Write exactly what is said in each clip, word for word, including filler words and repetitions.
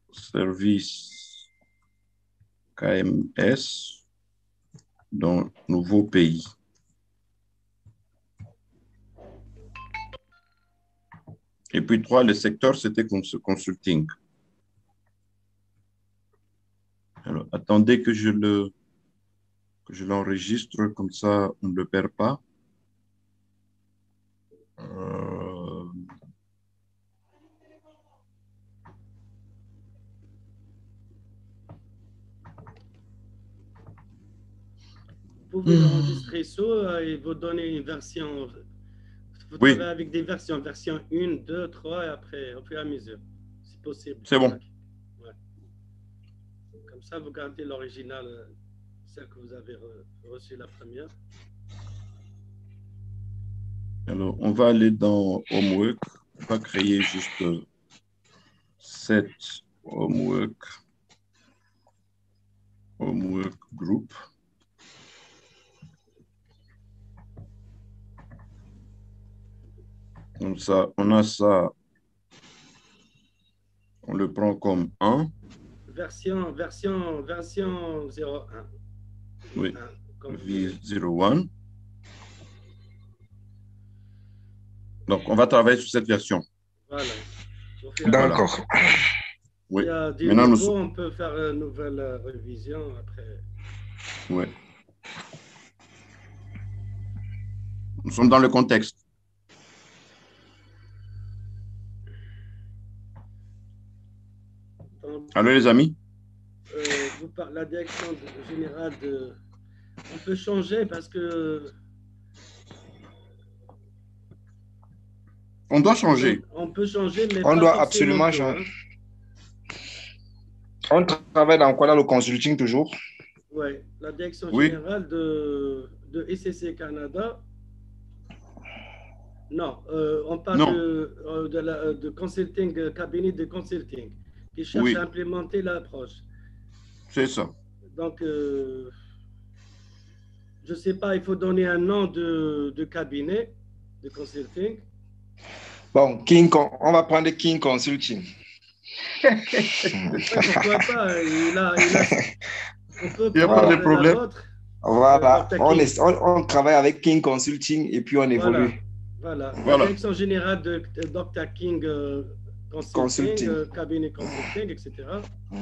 service K M S dans nouveau pays. Et puis trois, le secteur, c'était consulting. Alors, attendez que je le que je l'enregistre, comme ça, on ne le perd pas. Euh... Vous pouvez l'enregistrer ça et vous donner une version. Vous Oui. travaillez avec des versions, version un, deux, trois, et après, au fur et à mesure. C'est possible. C'est bon. Ouais. Comme ça, vous gardez l'original, celle que vous avez reçue la première. Alors, on va aller dans Homework. On va créer juste set Homework, Homework Group. Comme ça, on a ça. On le prend comme un. Version, version, version zéro un. Oui, un, V zéro un. Donc, on va travailler sur cette version. Voilà. D'accord. Voilà. Oui. Il y a des Maintenant, niveaux, nous... on peut faire une nouvelle révision après. Oui. Nous sommes dans le contexte. Donc, allô, les amis? Euh, vous parlez la direction générale de... On peut changer parce que... On doit changer. On, on peut changer, mais on pas doit forcément absolument tout, changer. Hein. On travaille dans quoi, là, le consulting toujours? Oui, la direction Oui. générale de, de E C C Canada. Non, euh, on parle non. de, de, la, de consulting, cabinet de consulting, qui cherche oui. à implémenter l'approche. C'est ça. Donc, euh, je ne sais pas, il faut donner un nom de, de cabinet de consulting. Bon, King, on va prendre King Consulting. Oui, pourquoi pas? Il a, il a, on peut il n'y a prendre pas de problème. la vôtre. Voilà, Euh, on, est, on, on travaille avec King Consulting et puis on évolue. Voilà, voilà. voilà. La direction générale de, de docteur King euh, Consulting, Consulting. Euh, cabinet consulting, et cetera.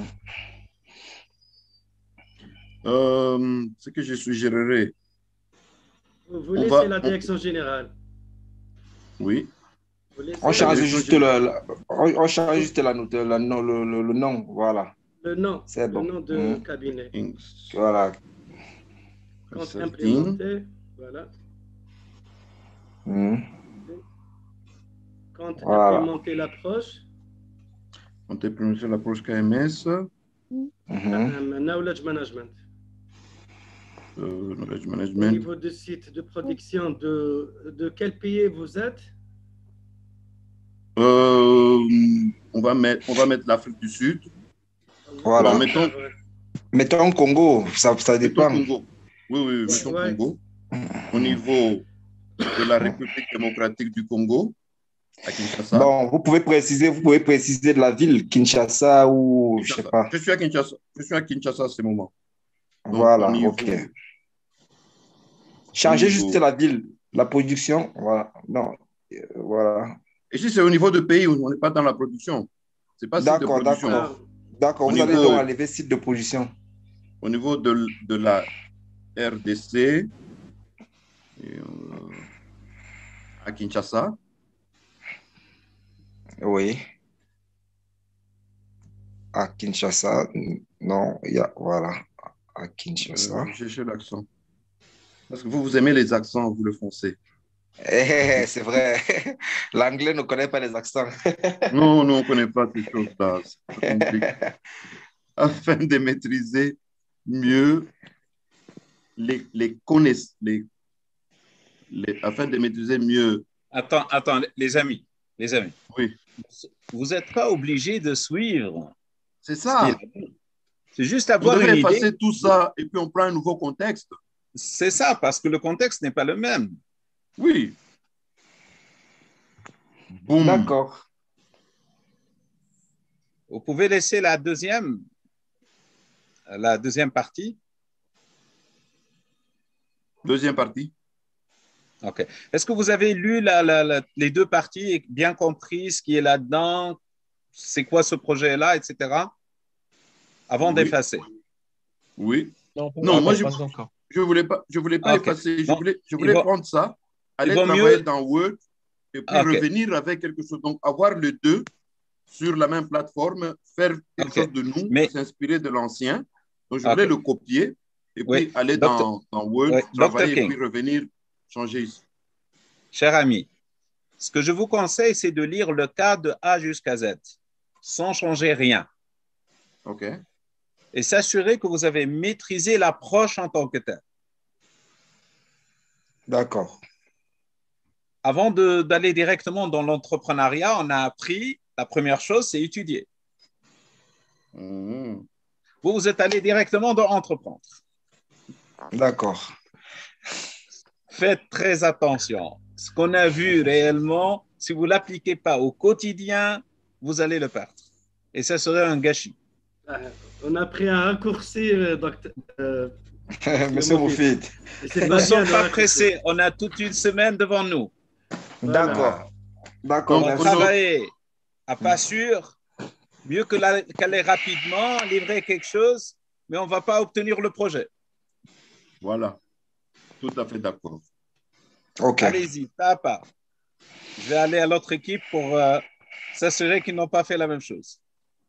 Euh, ce que je suggérerais. Vous, vous laissez va, la direction on... générale. Oui. On change juste le, le, on, on change juste la note, la, le, le, le nom, voilà. Le nom, c'est bon. Le nom de mmh. cabinet. Voilà. Quand implémenté, voilà. Mmh. Quand voilà. Implémenter l'approche. Quand implémenter l'approche K M S. Mmh. Knowledge management. Euh, knowledge management. Au niveau du site de production, de, de quel pays vous êtes? Euh, on va mettre, on va mettre l'Afrique du Sud. Voilà. Alors, mettons, mettons Congo, ça, ça dépend. Mettons Congo. Oui, oui, oui, mettons ouais. Congo. Au niveau de la République démocratique du Congo, à Kinshasa. Bon, vous pouvez préciser, vous pouvez préciser de la ville, Kinshasa ou Kinshasa. je sais pas. Je suis à Kinshasa. Je suis à Kinshasa à ce moment. Donc, voilà, niveau, ok. Changez niveau... juste la ville, la production, voilà. Non, euh, voilà. Et si c'est au niveau de pays où on n'est pas dans la production, c'est pas site de D'accord, production. d'accord. D'accord, vous niveau, allez donc enlever site de production. Au niveau de, de la R D C, et, euh, à Kinshasa. Oui. À Kinshasa, non, il y a, voilà, à Kinshasa. Euh, cherchez l'accent. Parce que vous, vous aimez les accents, vous le foncez. Eh, c'est vrai. L'anglais ne connaît pas les accents. Non, non, on ne connaît pas ces choses-là. C'est compliqué. Afin de maîtriser mieux les, les connaissances, les, les, afin de maîtriser mieux. Attends, attends, les amis, les amis. Oui. Vous n'êtes pas obligés de suivre. C'est ça. C'est juste avoir une idée. Vous devez effacer idée. tout ça et puis on prend un nouveau contexte. C'est ça, parce que le contexte n'est pas le même. Oui. Boum. D'accord. Vous pouvez laisser la deuxième, la deuxième partie. Deuxième partie. OK. Est-ce que vous avez lu la, la, la, les deux parties et bien compris ce qui est là-dedans, c'est quoi ce projet-là, et cetera, avant Oui. d'effacer? Oui. Non, pas Non, encore, moi, je pas encore. je voulais pas, je voulais pas OK. effacer. Je Donc, voulais, je il voulais vaut- prendre ça, aller vaut travailler mieux- dans Word et puis OK. revenir avec quelque chose. Donc, avoir les deux sur la même plateforme, faire quelque OK. chose de nous, Mais- s'inspirer de l'ancien. Donc, je OK. voulais le copier et puis Oui. aller Docteur- dans, dans Word, Oui. travailler Docteur et King. puis revenir, changer ici. Cher ami, ce que je vous conseille, c'est de lire le cas de A jusqu'à Z, sans changer rien, OK. et s'assurer que vous avez maîtrisé l'approche en tant que telle. D'accord. Avant de- d'aller directement dans l'entrepreneuriat, on a appris, la première chose, c'est étudier. Mhm. Vous, vous êtes allé directement dans entreprendre. D'accord. Faites très attention. Ce qu'on a vu réellement, si vous ne l'appliquez pas au quotidien, vous allez le perdre. Et ça serait un gâchis. Euh, On a pris un raccourci, euh, docteur. euh, Monsieur Moufid. Moufid. et c'est Nous ne pas bien sommes le pas raccourci. pressés. On a toute une semaine devant nous. Voilà. D'accord. D'accord, Donc, On merci. aujourd'hui- travaille à pas sûr, mieux que la- qu'aller rapidement, livrer quelque chose, mais on ne va pas obtenir le projet. Voilà. Tout à fait d'accord. OK. Allez-y, pas à pas. Je vais aller à l'autre équipe pour euh, s'assurer qu'ils n'ont pas fait la même chose.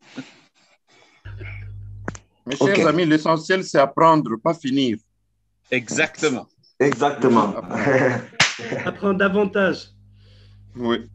Mes chers OK. amis, l'essentiel, c'est apprendre, pas finir. Exactement. Exactement. Apprendre davantage. Oui.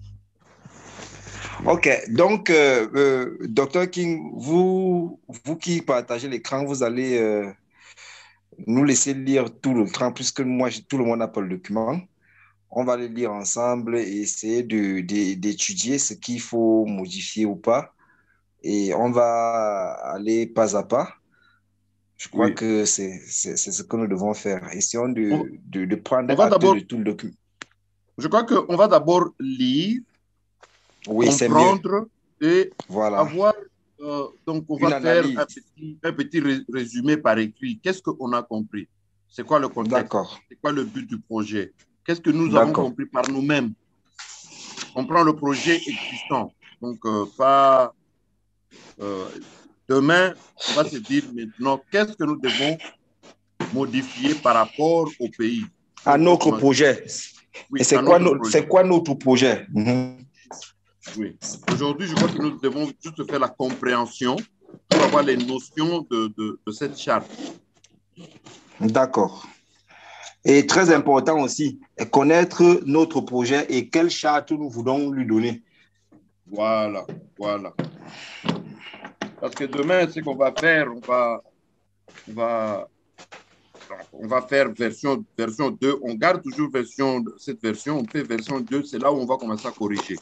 OK. Donc, euh, euh, docteur King, vous, vous qui partagez l'écran, vous allez euh, nous laisser lire tout le temps, puisque moi, j'ai- tout le monde n'a pas le document. On va le lire ensemble et essayer de, de- d'étudier ce qu'il faut modifier ou pas. Et on va aller pas à pas. Je crois Oui. que c'est, c'est, c'est ce que nous devons faire. Essayons de, On- de, de prendre on va acte d'abord- de tout le document. Je crois qu'on va d'abord lire, Oui, c'est mieux. comprendre et Voilà. avoir. euh, donc, on Une va faire analyse. un petit, un petit ré- résumé par écrit. Qu'est-ce qu'on a compris? C'est quoi le contexte? D'accord. C'est quoi le but du projet? Qu'est-ce que nous avons D'accord. compris par nous-mêmes? On prend le projet existant. Donc, euh, pas. euh, demain, on va se dire maintenant, qu'est-ce que nous devons modifier par rapport au pays? À notre Donc, projet. oui, Et c'est à quoi, notre no- projet. c'est quoi notre projet? Mhm. Oui. Aujourd'hui, je crois que nous devons juste faire la compréhension pour avoir les notions de, de, de cette charte. D'accord. Et très important aussi, est connaître notre projet et quelle charte nous voulons lui donner. Voilà, voilà. Parce que demain, ce qu'on va faire, on va, on va, on va faire version, version deux. On garde toujours version, cette version, on fait version deux. C'est là où on va commencer à corriger.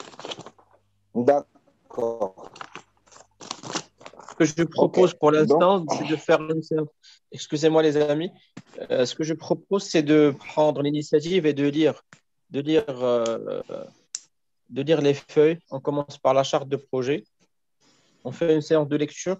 D'accord. Ce que je propose pour l'instant, Donc- c'est de faire une séance. Excusez-moi les amis. Euh, ce que je propose, c'est de prendre l'initiative et de lire, de lire, euh, de lire les feuilles. On commence par la charte de projet. On fait une séance de lecture.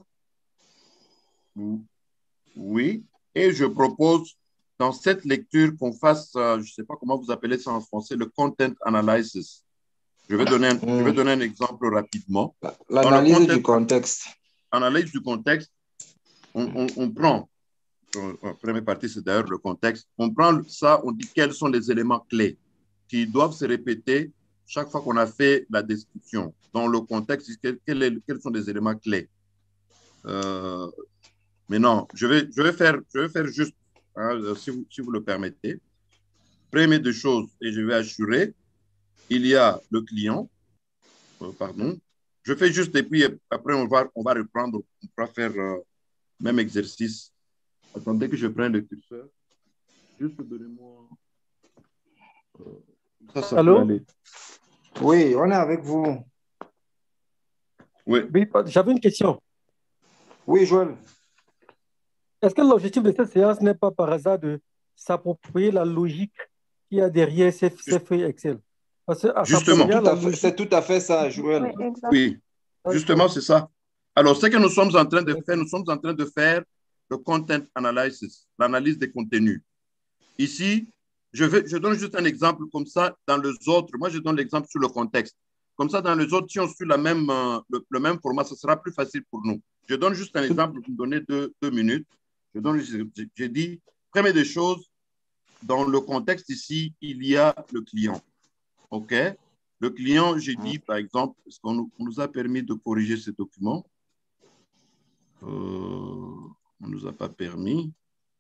Oui. Et je propose dans cette lecture qu'on fasse, euh, je ne sais pas comment vous appelez ça en français, le content analysis. Je vais donner un, Mm. je vais donner un exemple rapidement. L'analyse Dans le du contexte. Analyse du contexte, on, on, on prend, euh, la première partie c'est d'ailleurs le contexte, on prend ça, on dit quels sont les éléments clés qui doivent se répéter chaque fois qu'on a fait la description. Dans le contexte, quel, quel est, quels sont les éléments clés? Euh, mais non, je vais, je vais, faire, je vais faire juste, hein, si, vous, si vous le permettez. Première des choses, et je vais assurer, il y a le client, euh, pardon. Je fais juste et puis après on va, on va reprendre, on va faire le euh, même exercice. Attendez que je prenne le curseur. Juste donnez-moi. Euh, ça, ça Allô? peut aller. Oui, on est avec vous. Oui. Oui, j'avais une question. Oui, Joël. Est-ce que l'objectif de cette séance n'est pas par hasard de s'approprier la logique qu'il y a derrière ces, ces feuilles Excel? Parce que à Justement. s'approprier Tout la à fait- logique- C'est tout à fait ça, Joël. Oui, exact. Oui. Justement, c'est ça. Alors, ce que nous sommes en train de faire, nous sommes en train de faire le content analysis, l'analyse des contenus. Ici, je, vais, je donne juste un exemple comme ça dans les autres. Moi, je donne l'exemple sur le contexte. Comme ça, dans les autres, si on suit la même, euh, le, le même format, ce sera plus facile pour nous. Je donne juste un exemple, vous me donnez deux, deux minutes. Je donne, j'ai dit, première des choses, dans le contexte ici, il y a le client. OK? Le client, j'ai dit, par exemple, est-ce qu'on nous, on nous a permis de corriger ce document? Euh, on ne nous a pas permis.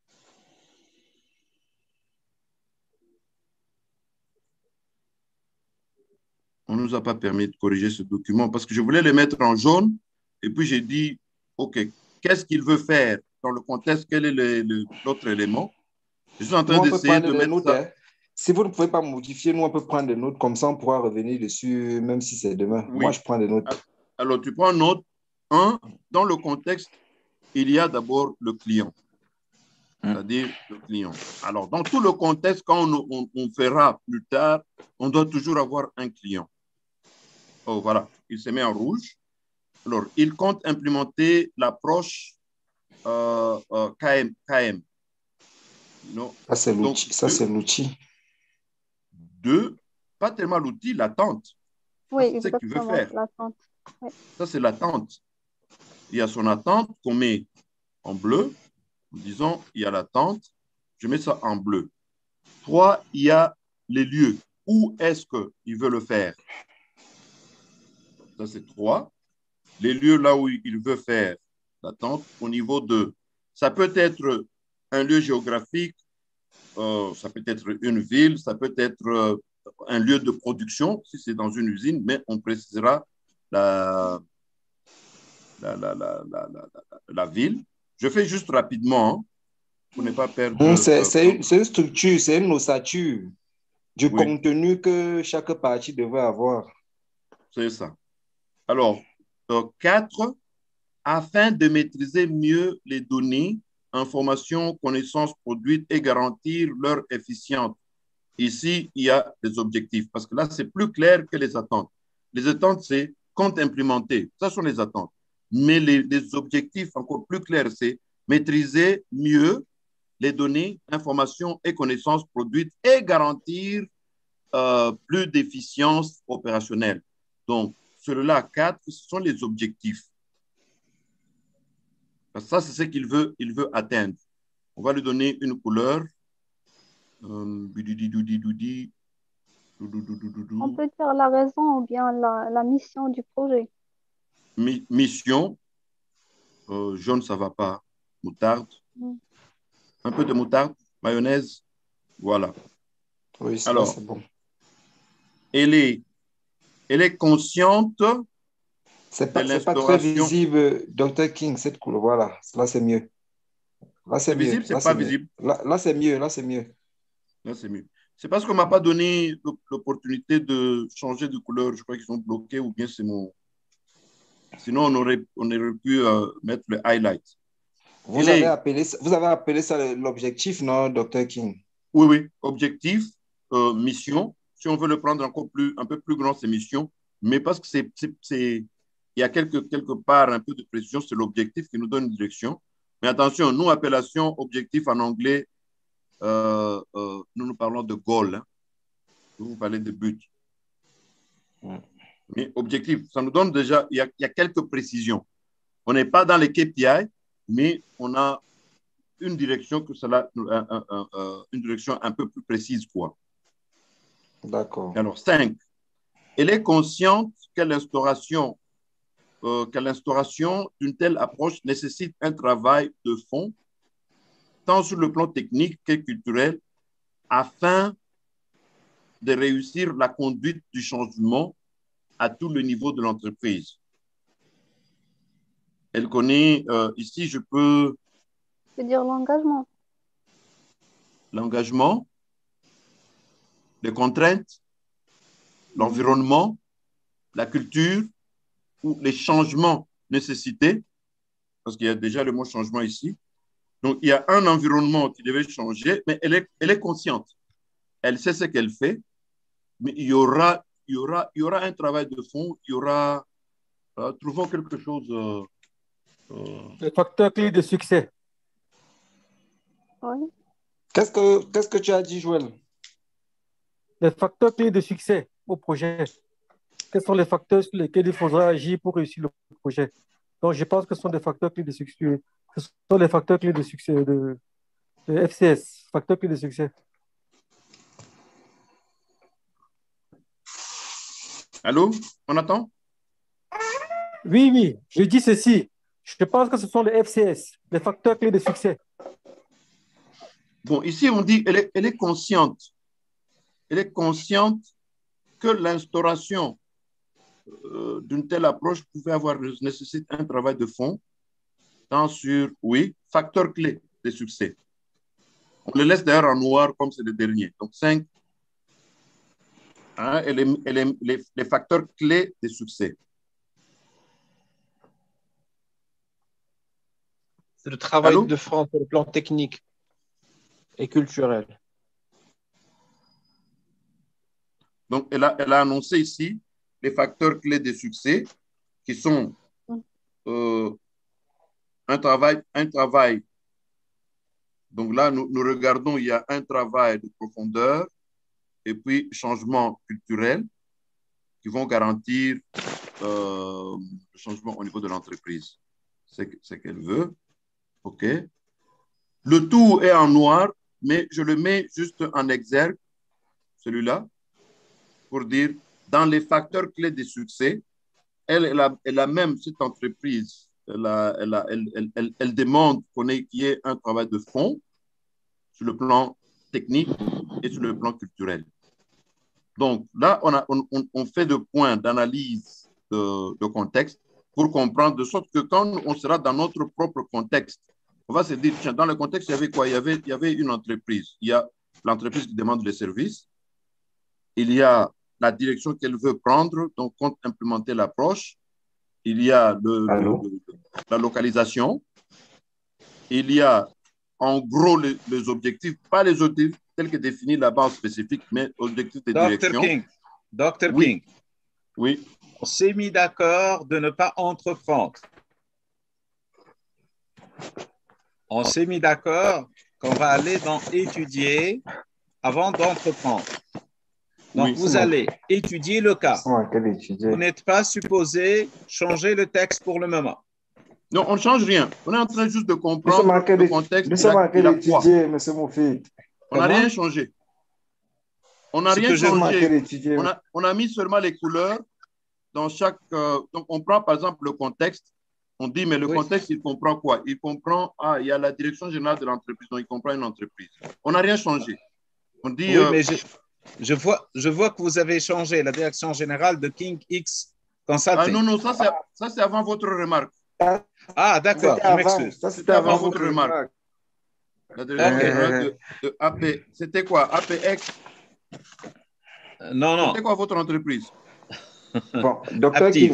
On ne nous a pas permis de corriger ce document parce que je voulais le mettre en jaune et puis j'ai dit, OK, qu'est-ce qu'il veut faire dans le contexte? Quel est l'autre élément? Je suis en train d'essayer de mettre notes, ça. Hein. Si vous ne pouvez pas modifier, nous, on peut prendre des notes comme ça, on pourra revenir dessus, même si c'est demain. Oui. Moi, je prends des notes. Alors, tu prends note. Un, dans le contexte, il y a d'abord le client, c'est-à-dire le client. Alors, dans tout le contexte, quand on, on, on fera plus tard, on doit toujours avoir un client. Oh, voilà, il se met en rouge. Alors, il compte implémenter l'approche euh, euh, K M. K M. Non. Ça, c'est l'outil. Ça, c'est l'outil. Deux, pas tellement l'outil, l'attente. Oui, c'est ce qu'il veut faire. L'attente. Oui. Ça, c'est l'attente. Il y a son attente qu'on met en bleu. Disons, il y a l'attente. Je mets ça en bleu. Trois, il y a les lieux. Où est-ce qu'il veut le faire? Ça, c'est trois. Les lieux là où il veut faire l'attente. Au niveau de, ça peut être un lieu géographique, euh, ça peut être une ville, ça peut être euh, un lieu de production, si c'est dans une usine, mais on précisera la, la, la, la, la, la, la ville. Je fais juste rapidement, hein, pour ne pas perdre... Mmh, c'est euh, une, une structure, c'est une ossature du oui. contenu que chaque partie devrait avoir. C'est ça. Alors, euh, quatre, afin de maîtriser mieux les données, informations, connaissances produites et garantir leur efficience. Ici, il y a des objectifs, parce que là, c'est plus clair que les attentes. Les attentes, c'est compte implémenté. Ça sont les attentes. Mais les, les objectifs encore plus clairs, c'est maîtriser mieux les données, informations et connaissances produites et garantir euh, plus d'efficience opérationnelle. Donc, ceux-là, quatre, ce sont les objectifs. Parce que ça, c'est ce qu'il veut, il veut atteindre. On va lui donner une couleur. Euh, On peut dire la raison ou bien la, la mission du projet. Mi mission. Euh, jaune, ça ne va pas. Moutarde. Mm. Un peu de moutarde, mayonnaise. Voilà. Oui, alors, c'est bon. Elle est, elle est consciente. C'est pas, pas très visible, docteur King, cette couleur. Voilà, là, c'est mieux. Là, c'est visible, c'est pas visible. Là, là c'est mieux, là, c'est mieux. Là, c'est mieux. C'est parce qu'on ne m'a pas donné l'opportunité de changer de couleur. Je crois qu'ils sont bloqués ou bien c'est mon... Sinon, on aurait, on aurait pu euh, mettre le highlight. Vous avez, est... appelé, vous avez appelé ça l'objectif, non, docteur King? Oui, oui. Objectif, euh, mission. Si on veut le prendre encore plus, un peu plus grand, c'est mission. Mais parce que c'est... Il y a quelque, quelque part un peu de précision, c'est l'objectif qui nous donne une direction. Mais attention, nous, appellation objectif en anglais, euh, euh, nous nous parlons de goal. Hein. Vous parlez de but. Mm. Mais objectif, ça nous donne déjà, il y a, il y a quelques précisions. On n'est pas dans les K P I, mais on a une direction, que cela, un, un, un, une direction un peu plus précise, quoi. D'accord. Alors, cinq, elle est consciente que l'instauration Euh, que l'instauration d'une telle approche nécessite un travail de fond, tant sur le plan technique que culturel, afin de réussir la conduite du changement à tout le niveau de l'entreprise. Elle connaît, euh, ici, je peux... Je veux dire l'engagement. L'engagement, les contraintes, l'environnement, la culture, ou les changements nécessités, parce qu'il y a déjà le mot changement ici. Donc, il y a un environnement qui devait changer, mais elle est, elle est consciente. Elle sait ce qu'elle fait, mais il y aura, il y aura, il y aura un travail de fond, il y aura Euh, trouvons quelque chose. Euh, euh, Les facteurs clés de succès. Oui. Qu'est-ce que, qu'est-ce que tu as dit, Joël? Les facteurs clés de succès au projet. Quels sont les facteurs sur lesquels il faudra agir pour réussir le projet? Donc, je pense que ce sont des facteurs clés de succès. Ce sont les facteurs clés de succès de, de F C S, facteurs clés de succès. Allô? On attend? Oui, oui, je dis ceci. Je pense que ce sont les F C S, les facteurs clés de succès. Bon, ici, on dit qu'elle est, elle est consciente. Elle est consciente que l'instauration euh, d'une telle approche pouvait avoir, nécessite un travail de fond, tant sur, oui, facteur clé de succès. On le laisse d'ailleurs en noir comme c'est le dernier. Donc, cinq, hein, et les, et les, les, les facteurs clés de succès. C'est le travail Allô? de fond sur le plan technique et culturel. Donc, elle a, elle a annoncé ici les facteurs clés de succès qui sont euh, un travail, un travail. Donc là, nous, nous regardons, il y a un travail de profondeur et puis changement culturel qui vont garantir euh, le changement au niveau de l'entreprise. C'est ce qu'elle veut. OK. Le tout est en noir, mais je le mets juste en exergue, celui-là, pour dire, dans les facteurs clés de succès, elle, elle, a, elle a même cette entreprise, elle, a, elle, a, elle, elle, elle, elle demande qu'on ait, qu'il y ait un travail de fond sur le plan technique et sur le plan culturel. Donc là, on, a, on, on fait des points d'analyse de, de contexte pour comprendre, de sorte que quand on sera dans notre propre contexte, on va se dire, tiens, dans le contexte, il y avait quoi? Il y avait, il y avait une entreprise. Il y a l'entreprise qui demande les services. Il y a la direction qu'elle veut prendre, donc compte implémenter l'approche. Il y a le, le, le, la localisation. Il y a en gros les, les objectifs, pas les objectifs tels que définis là-bas en spécifique, mais objectifs de docteur direction. King, docteur Oui. King, oui. On s'est mis d'accord de ne pas entreprendre. On s'est mis d'accord qu'on va aller dans étudier avant d'entreprendre. Donc, Oui, vous bon. allez étudier le cas. Vous n'êtes pas supposé changer le texte pour le moment. Non, on ne change rien. On est en train juste de comprendre le contexte. Nous sommes en train d'étudier, M. Moufid. On n'a rien changé. On n'a rien changé. On a, on a mis seulement les couleurs dans chaque... Euh, donc, on prend par exemple le contexte. On dit, mais le oui. contexte, il comprend quoi? Il comprend, ah, il y a la direction générale de l'entreprise, donc il comprend une entreprise. On n'a rien changé. On dit... Oui, euh, mais je, je, vois, je vois que vous avez changé la direction générale de King X Consulting. Ah non, non, ça c'est ah. avant votre remarque. Ah, d'accord, je m'excuse. Ça, c'était avant, avant votre remarque. remarque. La direction okay. générale de, de A P. C'était quoi? A P X? Non, non. C'était quoi votre entreprise? Bon, docteur King.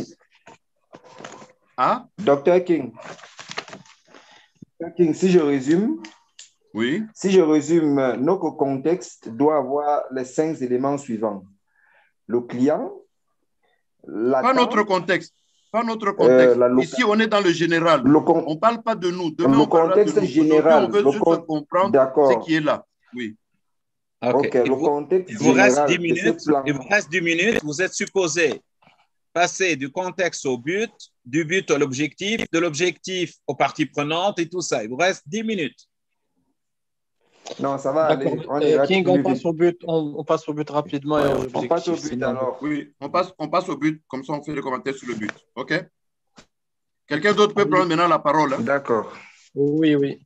Ah? docteur King. docteur King, si je résume, oui. Si je résume, notre contexte doit avoir les cinq éléments suivants. Le client, pas notre contexte, pas notre contexte. Euh, Ici, on est dans le général. Le on ne parle pas de nous. Demain, le on contexte de nous. général. On veut juste con... comprendre ce qui est là. Oui. Ok, okay. Il le vous, contexte il vous général. Reste dix minutes, il vous reste dix minutes. Vous êtes supposé passer du contexte au but, du but à l'objectif, de l'objectif aux parties prenantes et tout ça. Il vous reste dix minutes. Non, ça va aller. On, euh, King, on passe, au but, on, on passe au but rapidement. Ouais, et on passe au but alors. Oui, on passe, on passe au but, comme ça on fait les commentaires sur le but. OK? Quelqu'un d'autre peut oui. prendre maintenant la parole. Hein? D'accord. Oui, oui.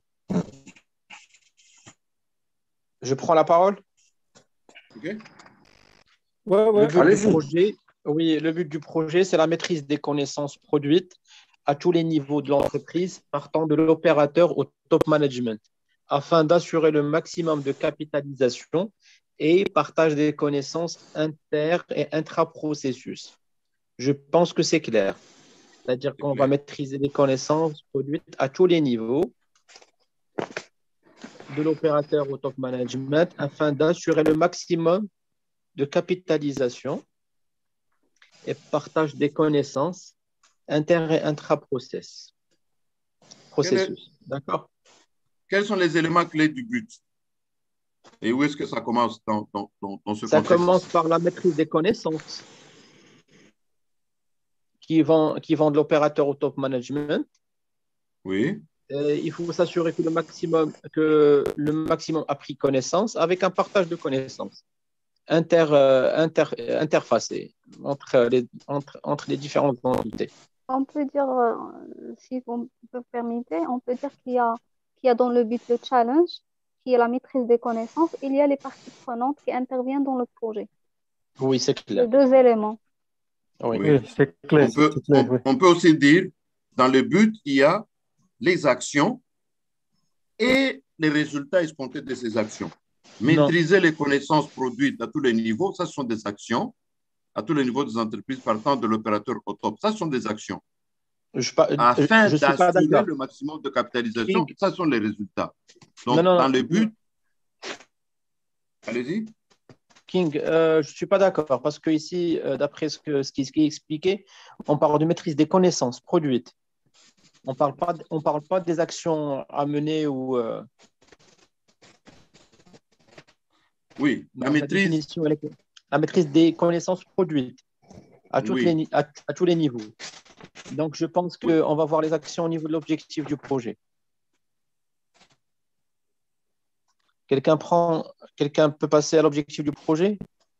Je prends la parole? OK. Ouais, ouais. Le but du projet, oui, le but du projet, c'est la maîtrise des connaissances produites à tous les niveaux de l'entreprise, partant de l'opérateur au top management, afin d'assurer le maximum de capitalisation et partage des connaissances inter- et intra-processus. Je pense que c'est clair. C'est-à-dire qu'on va maîtriser les connaissances produites à tous les niveaux, de l'opérateur au top management, afin d'assurer le maximum de capitalisation et partage des connaissances inter et intra-process. Processus. D'accord? Quels sont les éléments clés du but? Et où est-ce que ça commence dans, dans, dans, dans ce Ça contexte? commence par la maîtrise des connaissances qui vont, qui vont de l'opérateur au top management. Oui. Euh, il faut s'assurer que le maximum, que le maximum a pris connaissance avec un partage de connaissances inter, euh, inter, interfacé entre les, entre, entre les différentes entités. On peut dire, euh, si vous me permettez, on peut dire qu'il y a, qu'il y a dans le but le challenge, qui est la maîtrise des connaissances, il y a les parties prenantes qui interviennent dans le projet. Oui, c'est Les clair. deux éléments. Oui. Oui, c'est clair. On peut, c'est clair, on, oui. on peut aussi dire, dans le but, il y a les actions et les résultats escomptés de ces actions. Non. Maîtriser les connaissances produites à tous les niveaux, ça ce sont des actions, à tous les niveaux des entreprises partant de l'opérateur au top. Ça ce sont des actions. Je Afin ne suis pas d'assurer d'accord. le maximum de capitalisation, King. ça sont les résultats. Donc, Non, non, dans non. le but, allez-y. King, euh, je ne suis pas d'accord parce que ici, euh, d'après ce, que, ce, qui, ce qui est expliqué, on parle de maîtrise des connaissances produites. On parle pas, on parle pas des actions à mener ou. Euh, Oui, la la maîtrise. définition, elle est- la maîtrise des connaissances produites à, toutes Oui. les, ni- à, à tous les niveaux. Donc, je pense Oui. qu'on va voir les actions au niveau de l'objectif du projet. Quelqu'un prend, quelqu'un peut passer à l'objectif du projet?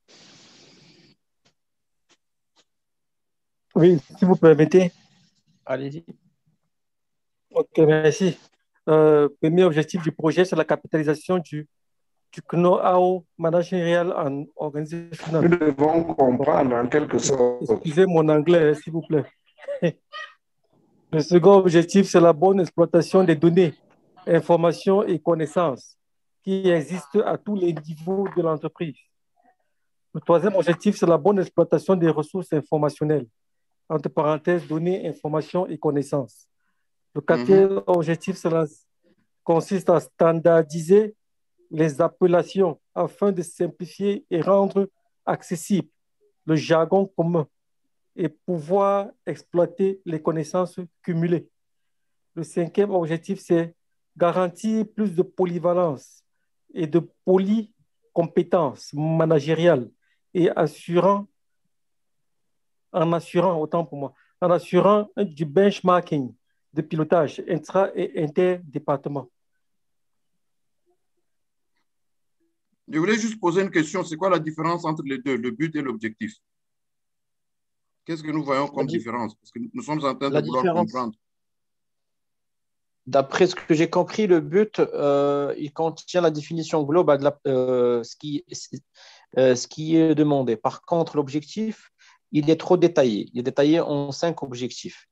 Oui, si vous permettez. Allez-y. Ok, merci. Euh, premier objectif du projet, c'est la capitalisation du, du know-how managérial en organisationnel. Nous devons comprendre en quelque sorte. Excusez mon anglais, hein, s'il vous plaît. Le second objectif, c'est la bonne exploitation des données, informations et connaissances qui existent à tous les niveaux de l'entreprise. Le troisième objectif, c'est la bonne exploitation des ressources informationnelles, entre parenthèses, données, informations et connaissances. Le quatrième Mhm. objectif, cela consiste à standardiser les appellations afin de simplifier et rendre accessible le jargon commun et pouvoir exploiter les connaissances cumulées. Le cinquième objectif, c'est garantir plus de polyvalence et de polycompétence managériale et assurant, en assurant, autant pour moi, en assurant du benchmarking de pilotage intra- et interdépartement. Je voulais juste poser une question. C'est quoi la différence entre les deux, le but et l'objectif? Qu'est-ce que nous voyons comme La, différence? Parce que nous sommes en train de la vouloir différence, comprendre. d'après ce que j'ai compris, le but, euh, il contient la définition globale de la, euh, ce, qui, euh, ce qui est demandé. Par contre, l'objectif, il est trop détaillé. Il est détaillé en cinq objectifs.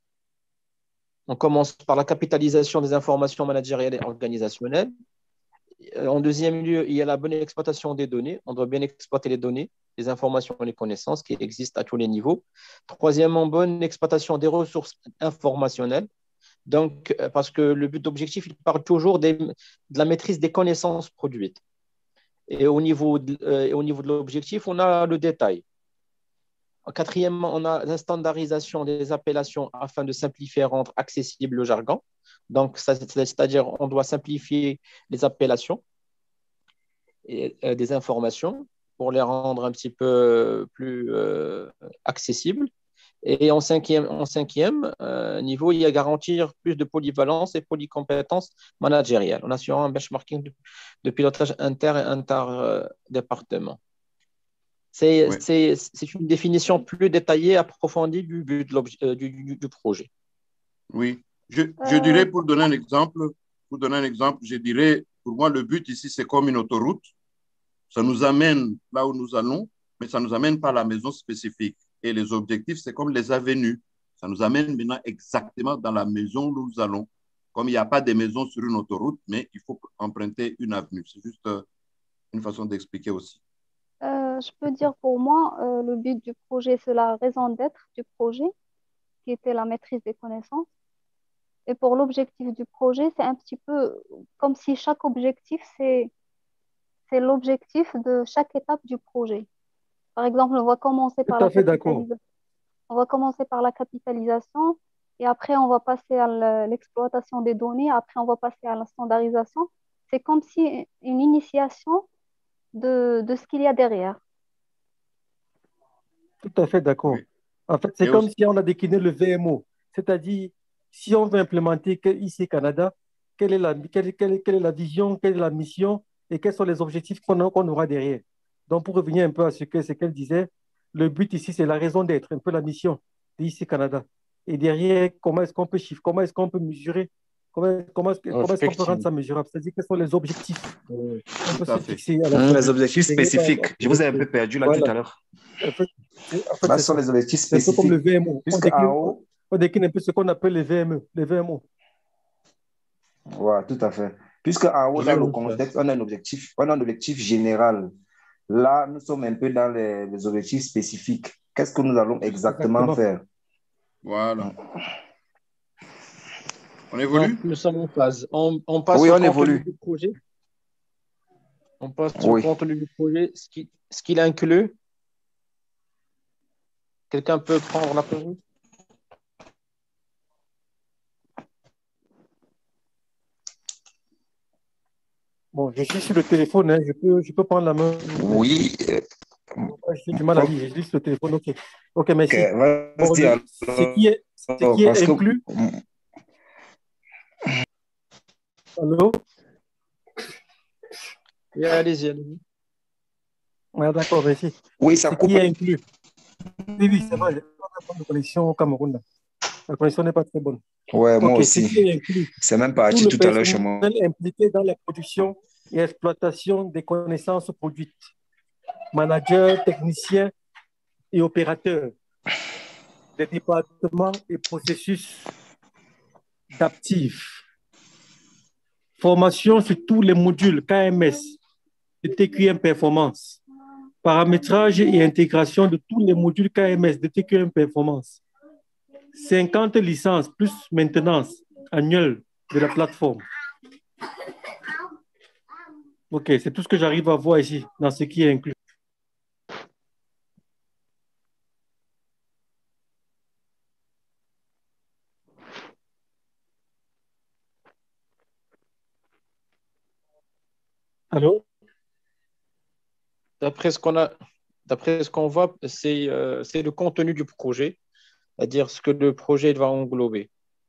On commence par la capitalisation des informations managériales et organisationnelles. En deuxième lieu, il y a la bonne exploitation des données. On doit bien exploiter les données, les informations et les connaissances qui existent à tous les niveaux. Troisièmement, bonne exploitation des ressources informationnelles. Donc, parce que le but d'objectif, il parle toujours des, de la maîtrise des connaissances produites. Et au niveau de, euh, au niveau de l'objectif, on a le détail. Quatrièmement, on a la standardisation des appellations afin de simplifier et rendre accessible le jargon. Donc, ça, c'est-à-dire on doit simplifier les appellations et, euh, des informations pour les rendre un petit peu plus euh, accessibles. Et en cinquième, en cinquième euh, niveau, il y a garantir plus de polyvalence et polycompétence managériale en assurant un benchmarking de, de pilotage inter- et interdépartement. C'est, Oui. c'est, c'est une définition plus détaillée, approfondie du but de l'objet- euh, du, du, du projet. Oui. Je, je Euh, dirais, pour donner un exemple, pour donner un exemple, je dirais, pour moi, le but ici, c'est comme une autoroute. Ça nous amène là où nous allons, mais ça ne nous amène pas à la maison spécifique. Et les objectifs, c'est comme les avenues. Ça nous amène maintenant exactement dans la maison où nous allons. Comme il n'y a pas de maison sur une autoroute, mais il faut emprunter une avenue. C'est juste euh, une façon d'expliquer aussi. euh, je peux dire pour moi, euh, le but du projet, c'est la raison d'être du projet, qui était la maîtrise des connaissances. Et pour l'objectif du projet, c'est un petit peu comme si chaque objectif, c'est, c'est l'objectif de chaque étape du projet. Par exemple, on va commencer par Tout la à fait d'accord. capitalisation. On va commencer par la capitalisation et après, on va passer à le- l'exploitation des données. Après, on va passer à la standardisation. C'est comme si une initiation de, de ce qu'il y a derrière. Tout à fait d'accord. Oui. En fait, c'est Et comme aussi, si on a décliné le V M O. C'est-à-dire, si on veut implémenter que- ici au Canada, quelle est la, quelle, quelle- quelle est la vision, quelle est la mission et quels sont les objectifs qu'on a- qu'on aura derrière. Donc, pour revenir un peu à ce que ce qu'elle disait, le but ici, c'est la raison d'être, un peu la mission d'ici Canada. Et derrière, comment est-ce qu'on peut chiffrer, comment est-ce qu'on peut mesurer, comment, comment est-ce que- comment est-ce qu'on peut rendre Effectivement. ça mesurable? C'est-à-dire, quels sont les objectifs Oui. qu'on peut tout à se fait. fixer à la Hum, fin les du objectifs derrière dans- spécifiques. Je vous ai un peu perdu là tout Voilà. à l'heure. En fait, c'est en fait, Là, c'est ce sont ça. les objectifs C'est un peu comme le spécifiques. V M O. On Puisque décline, en haut, on décline un peu ce qu'on appelle les V M E, les V M O. voilà, tout à fait. Puisque en haut, Je dans le le vois. contexte, on a un objectif, on a un objectif général. Là, nous sommes un peu dans les, les objectifs spécifiques. Qu'est-ce que nous allons exactement Exactement. faire? Voilà. Hum. On Donc, évolue? nous sommes en phase. On, on passe Oui, au on contenu évolue. du projet. On passe au Oui. contenu du projet, ce qui, ce qu'il inclut. Quelqu'un peut prendre la parole? Bon, je suis sur le téléphone, hein. Je peux, je peux prendre la main. Oui. euh, J'ai du mal à Ok, lire, je lis sur le téléphone. OK. OK, merci. Bon, vas-y le- ce qui est, ce alors, qui est parce que inclus. Allô? Oui, allez-y, allez-y. Ah, d'accord, merci. oui, ça Ce coupe. qui est inclus. Oui, oui, c'est vrai. J'ai pas de problème de connexion au Cameroun, là. La connexion n'est pas très bonne. Ouais, moi OK, ce aussi. qui est inclus. C'est même Tout parti le tout à l'heure chez moi. personnel impliqué dans la production et exploitation des connaissances produites. Managers, techniciens et opérateurs des départements et processus d'actifs. Formation sur tous les modules K M S de T Q M Performance. Paramétrage et intégration de tous les modules K M S de T Q M Performance. cinquante licences plus maintenance annuelle de la plateforme. OK, c'est tout ce que j'arrive à voir ici, dans ce qui est inclus. Allô? D'après ce qu'on a, d'après ce qu'on voit, c'est euh, c'est le contenu du projet, c'est-à-dire ce que le projet va englober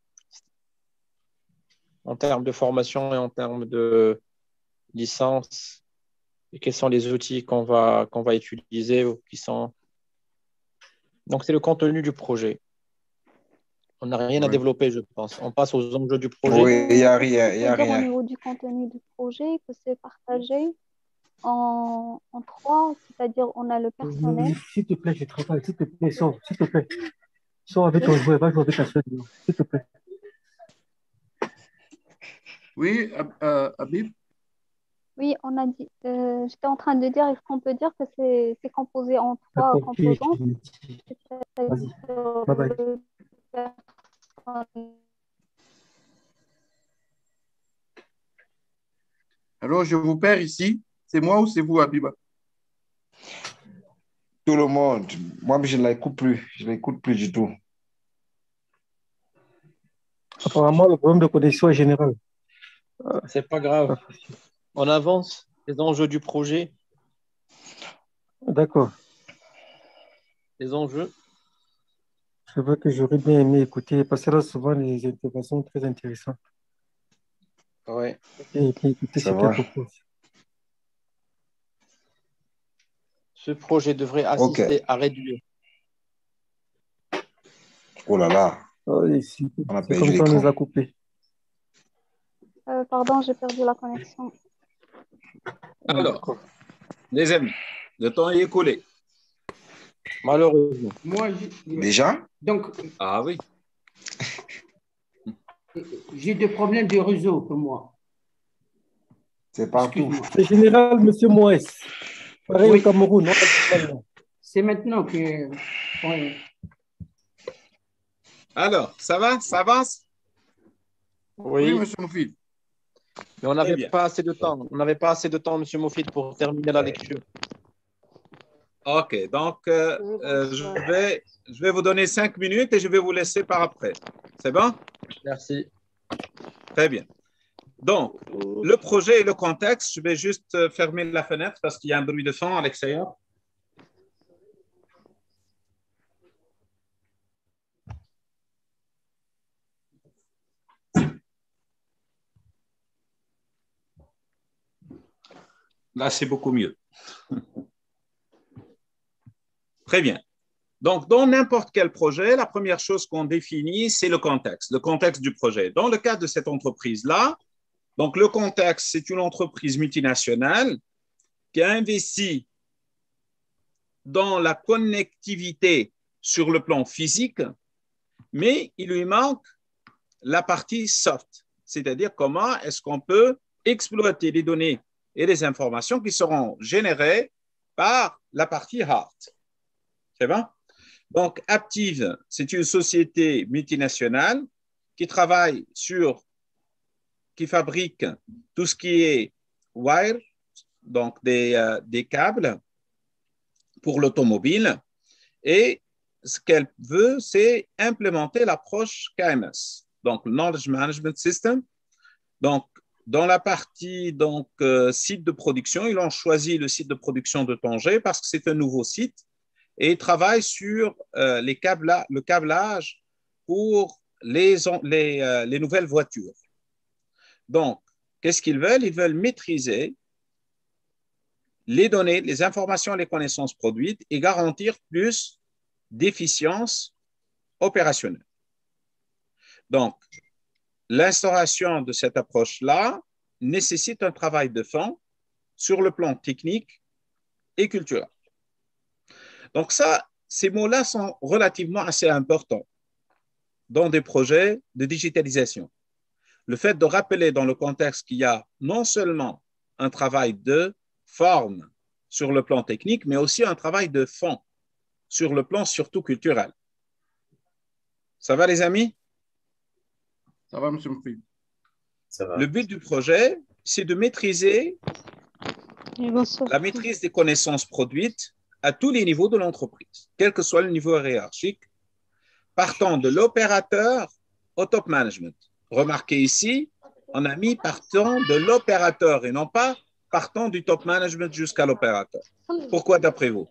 en termes de formation et en termes de licence, et quels sont les outils qu'on va, qu'on va utiliser ou qui sont. Donc, c'est le contenu du projet. On n'a rien à Ouais. développer, je pense. On passe aux enjeux du projet. Oui, il n'y a rien, Je il n'y peux a dire au rien. niveau du contenu du projet que c'est partagé en, en trois, c'est-à-dire on a le personnel. S'il te plaît, je travaille. S'il te plaît, sors. S'il te plaît. Sors avec ton jouet. Va jouer avec ta soeur. S'il te plaît. Oui, Ab- euh, Habib? Oui, on a dit, euh, j'étais en train de dire, est-ce qu'on peut dire que c'est c'est composé en trois D'accord. Tu- composantes, tu- Vas-y. c'est-à-dire Bye bye. le personnel. Alors, je vous perds ici. C'est moi ou c'est vous, Habiba? Tout le monde. Moi, je ne l'écoute plus. Je ne l'écoute plus du tout. Apparemment, le problème de connexion est général. C'est pas grave. On avance. Les enjeux du projet, D'accord. les enjeux. C'est vrai que j'aurais bien aimé écouter, parce que là, souvent, les interventions sont très intéressantes. Ouais. Et puis, écouter C'est ce qu'elle vrai. propose. Ce projet devrait Ok. assister à réduire. Oh là là, Oh, et c'est on a c'est perdu comme ça, on nous l'écran. a coupé. Euh, pardon, j'ai perdu la connexion. Ah, Alors, d'accord. les amis, le temps est écoulé. Malheureusement. Moi, j'ai- Déjà? donc, Ah oui. j'ai des problèmes de réseau pour moi. C'est partout. Excuse-moi. C'est général, monsieur Moès. Pareil Oui. au Cameroun. on a du mal, là. C'est maintenant que. Ouais. Alors, ça va? Ça avance? Oui, Oui, monsieur Moufid. mais on Très bien. n'avait pas assez de temps. On n'avait pas assez de temps, monsieur Moufid, pour terminer la lecture. OK, donc euh, euh, je, vais, je vais vous donner cinq minutes et je vais vous laisser par après. C'est bon? Merci. Très bien. Donc, le projet et le contexte, je vais juste fermer la fenêtre parce qu'il y a un bruit de fond à l'extérieur. Là, c'est beaucoup mieux. Très bien. Donc, dans n'importe quel projet, la première chose qu'on définit, c'est le contexte, le contexte du projet. Dans le cas de cette entreprise-là, donc le contexte, c'est une entreprise multinationale qui a investi dans la connectivité sur le plan physique, mais il lui manque la partie soft, c'est-à-dire comment est-ce qu'on peut exploiter les données et les informations qui seront générées par la partie hard. C'est bon? Donc, Aptiv, c'est une société multinationale qui travaille sur, qui fabrique tout ce qui est wire, donc des, euh, des câbles pour l'automobile. Et ce qu'elle veut, c'est implémenter l'approche K M S, donc Knowledge Management System. Donc, dans la partie donc, euh, site de production, ils ont choisi le site de production de Tanger parce que c'est un nouveau site et ils travaillent sur euh, les câbla- le câblage pour les, les, euh, les nouvelles voitures. Donc, qu'est-ce qu'ils veulent? Ils veulent maîtriser les données, les informations, les connaissances produites et garantir plus d'efficience opérationnelle. Donc, l'instauration de cette approche-là nécessite un travail de fond sur le plan technique et culturel. Donc ça, ces mots-là sont relativement assez importants dans des projets de digitalisation. Le fait de rappeler dans le contexte qu'il y a non seulement un travail de forme sur le plan technique, mais aussi un travail de fond sur le plan surtout culturel. Ça va, les amis? Ça va, M. Mfri? Ça va. Le but du projet, c'est de maîtriser la maîtrise des connaissances produites à tous les niveaux de l'entreprise, quel que soit le niveau hiérarchique, partant de l'opérateur au top management. Remarquez ici, on a mis partant de l'opérateur et non pas partant du top management jusqu'à l'opérateur. Pourquoi d'après vous?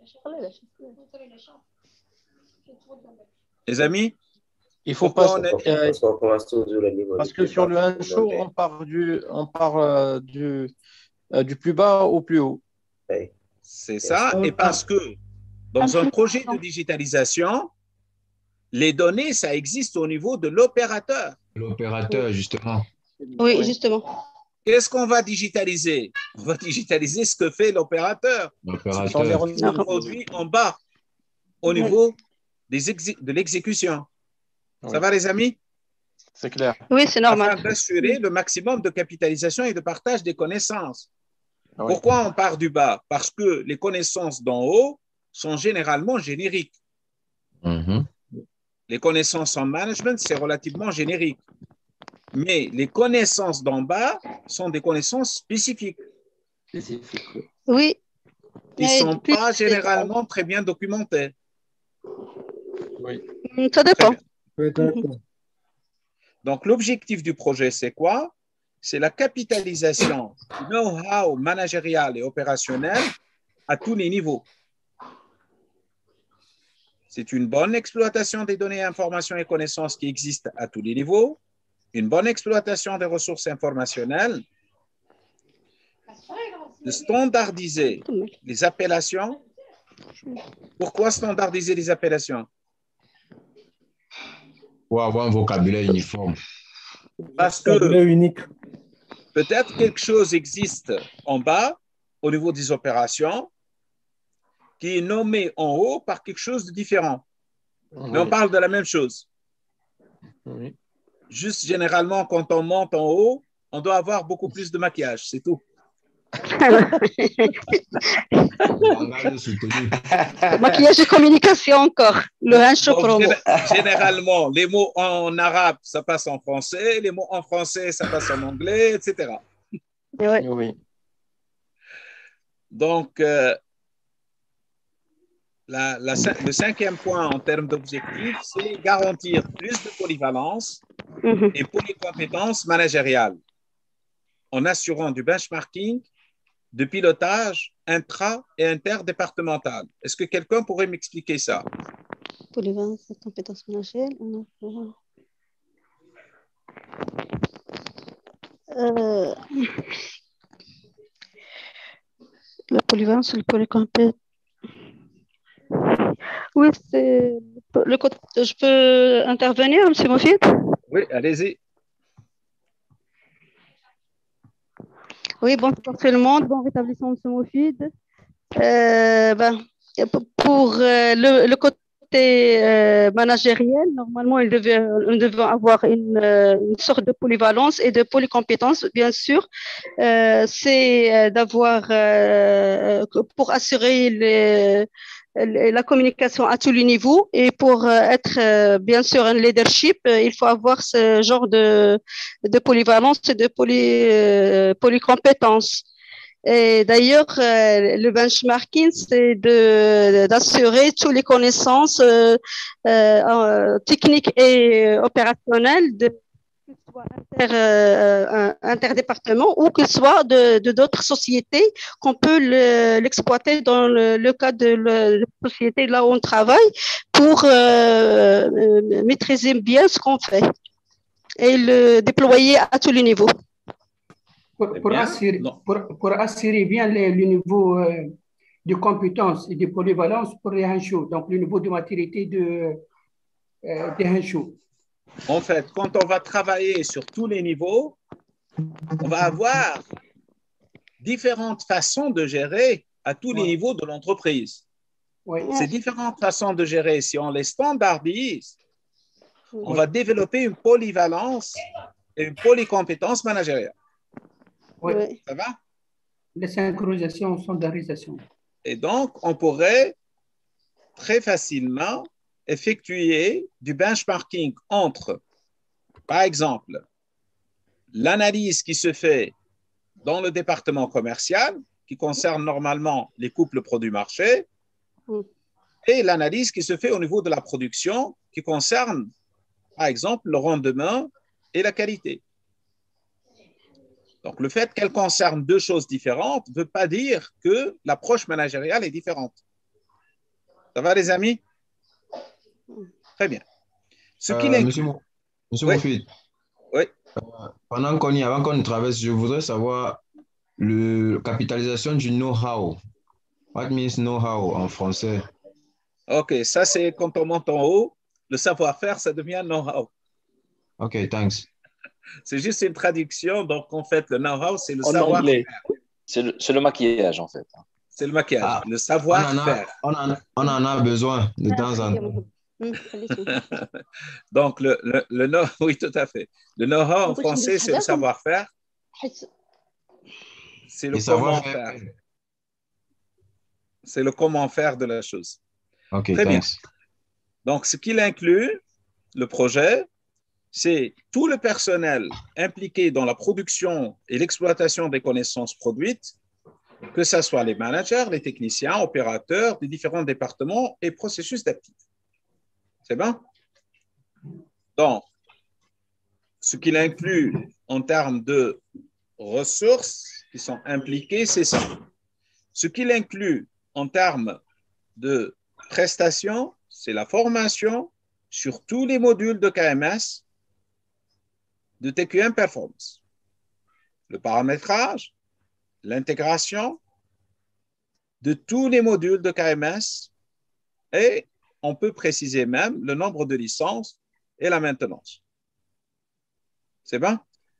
Les amis? Il faut Pourquoi pas. on est... euh, Parce qu'on commence toujours le niveau parce du que plus sur bas le pour un show, monter. on part du, on part euh, du, euh, du plus bas au plus haut. Oui. C'est ça, et parce que dans un projet de digitalisation, les données, ça existe au niveau de l'opérateur. L'opérateur, justement. Oui, Oui. justement. Qu'est-ce qu'on va digitaliser? On va digitaliser ce que fait l'opérateur, ce qui L'opérateur. se produit en bas, au niveau des exé- de l'exécution. Ça Oui. va, les amis? C'est clair. Oui, c'est normal. Afin d'assurer le maximum de capitalisation et de partage des connaissances. Oui. Pourquoi on part du bas? Parce que les connaissances d'en haut sont généralement génériques. Mhm. Les connaissances en management, c'est relativement générique. Mais les connaissances d'en bas sont des connaissances spécifiques Oui. qui ne Mais sont plus- pas généralement très bien documentées. Oui. Ça Très dépend. bien. Peut-être. Donc, l'objectif du projet, c'est quoi? C'est la capitalisation du know-how managérial et opérationnel à tous les niveaux. C'est une bonne exploitation des données, informations et connaissances qui existent à tous les niveaux, une bonne exploitation des ressources informationnelles, de standardiser les appellations. Pourquoi standardiser les appellations? Pour avoir un vocabulaire uniforme. Parce que Vocabulaire unique. peut-être quelque chose existe en bas, au niveau des opérations, qui est nommé en haut par quelque chose de différent. Mais on Oui. parle de la même chose. Oui. Juste généralement, quand on monte en haut, on doit avoir beaucoup plus de maquillage, c'est tout. Langage soutenu. Maquillage de communication encore. Le hancho Donc, promo. gé- généralement, les mots en arabe, ça passe en français, les mots en français, ça passe en anglais, et cetera. Ouais. Oui. Donc, euh, la, la, le cinquième point en termes d'objectifs, c'est garantir plus de polyvalence Mhm. et polycompétence managériale en assurant du benchmarking, de pilotage intra- et interdépartemental. Est-ce que quelqu'un pourrait m'expliquer ça? Polyvalence et compétences managériales. on a- Euh, la polyvalence et le polycompétence. Oui, c'est le côté. Je peux intervenir, M. Mofid? Oui, allez-y. Oui, bonsoir tout le monde. Bon rétablissement, M. Mofid. Euh, ben, pour pour, euh, le, le côté euh, managériel, normalement, il devait, nous devons avoir une, euh, une sorte de polyvalence et de polycompétence, bien sûr. Euh, c'est euh, d'avoir, euh, que- pour assurer les- le- la communication à tous les niveaux et pour euh, être, euh, bien sûr, un leadership, euh, il faut avoir ce genre de, de polyvalence et de poly, euh, polycompétence. Et d'ailleurs, euh, le benchmarking, c'est de, d'assurer toutes les connaissances euh, euh, techniques et euh, opérationnelles, de, que ce soit inter, euh, interdépartement ou que ce soit de, de d'autres sociétés qu'on peut le, l'exploiter dans le, le cas de la société là où on travaille pour euh, maîtriser bien ce qu'on fait et le déployer à tous les niveaux. Pour, pour, assurer, pour, pour assurer bien le, le niveau euh, de compétence et de polyvalence pour les hanchos, donc le niveau de maturité de, euh, des hanchos. En fait, quand on va travailler sur tous les niveaux, on va avoir différentes façons de gérer à tous les niveaux de l'entreprise. Ouais. Ces différentes façons de gérer, si on les standardise, on va développer une polyvalence et une polycompétence managériale. Oui. Ça va? La synchronisation, standardisation. Et donc, on pourrait très facilement effectuer du benchmarking entre, par exemple, l'analyse qui se fait dans le département commercial, qui concerne normalement les couples produits-marché, et l'analyse qui se fait au niveau de la production, qui concerne, par exemple, le rendement et la qualité. Donc, le fait qu'elle concerne deux choses différentes ne veut pas dire que l'approche managériale est différente. Ça va, les amis? Très bien. Ce qui Euh, monsieur Mo- monsieur Oui. Mofid, Oui. euh, pendant qu'on y, avant qu'on traverse, je voudrais savoir le capitalisation du know-how. What means know-how en français? OK, ça c'est quand on monte en haut, le savoir-faire, ça devient know-how. OK, thanks. C'est juste une traduction, donc en fait, le know-how, c'est le En savoir-faire. anglais, c'est le, c'est le maquillage en fait. C'est le maquillage, Ah, le on en, a, savoir-faire. on, en, on en a besoin de temps en temps. Donc, le, le, le know, oui, tout à fait. Le know-how en français, c'est le savoir-faire. C'est le Et comment savoir-faire. faire. C'est le comment faire de la chose. OK, Très thanks. bien. Donc, ce qu'il inclut, le projet, c'est tout le personnel impliqué dans la production et l'exploitation des connaissances produites, que ce soit les managers, les techniciens, opérateurs des différents départements et processus d'actifs. C'est bon? Donc, ce qu'il inclut en termes de ressources qui sont impliquées, c'est ça. Ce qu'il inclut en termes de prestations, c'est la formation sur tous les modules de K M S de T Q M Performance. Le paramétrage, l'intégration de tous les modules de K M S et on peut préciser même le nombre de licences et la maintenance. C'est bon?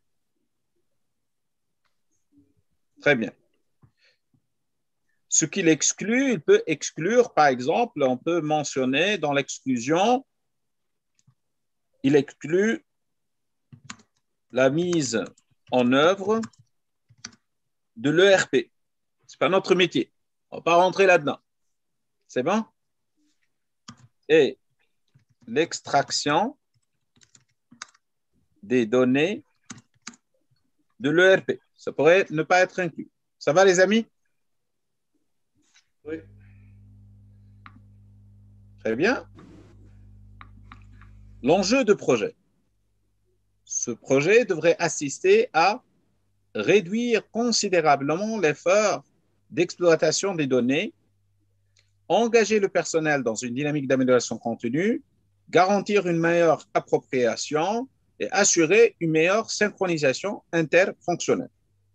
Très bien. Ce qu'il exclut, il peut exclure, par exemple, on peut mentionner dans l'exclusion, il exclut la mise en œuvre de l'E R P. Ce n'est pas notre métier. On ne va pas rentrer là-dedans. C'est bon? Et l'extraction des données de l'E R P. Ça pourrait ne pas être inclus. Ça va, les amis? Oui. Très bien. L'enjeu de projet. Ce projet devrait assister à réduire considérablement l'effort d'exploitation des données, engager le personnel dans une dynamique d'amélioration continue, garantir une meilleure appropriation et assurer une meilleure synchronisation interfonctionnelle.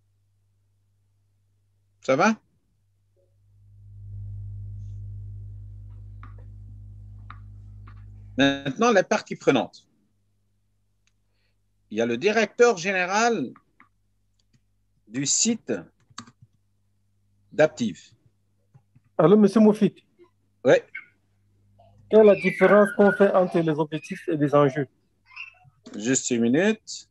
Ça va? Maintenant, les parties prenantes. Il y a le directeur général du site d'Aptiv. Alors, M. Moufid. Oui. Quelle est la différence qu'on fait entre les objectifs et les enjeux? Juste une minute.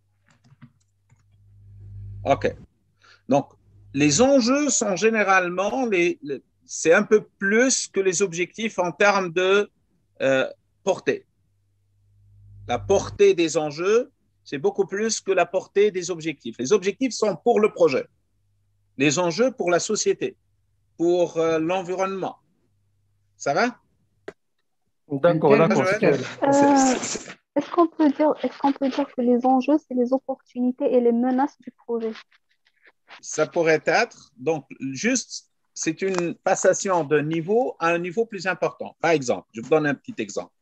OK. Donc, les enjeux sont généralement, les, les, c'est un peu plus que les objectifs en termes de euh, portée. La portée des enjeux, c'est beaucoup plus que la portée des objectifs. Les objectifs sont pour le projet. Les enjeux pour la société, pour euh, l'environnement. Ça va? D'accord, d'accord. Euh, est-ce qu'on peut dire, est-ce qu'on peut dire que les enjeux, c'est les opportunités et les menaces du projet? Ça pourrait être, donc, juste, c'est une passation d'un niveau à un niveau plus important. Par exemple, je vous donne un petit exemple.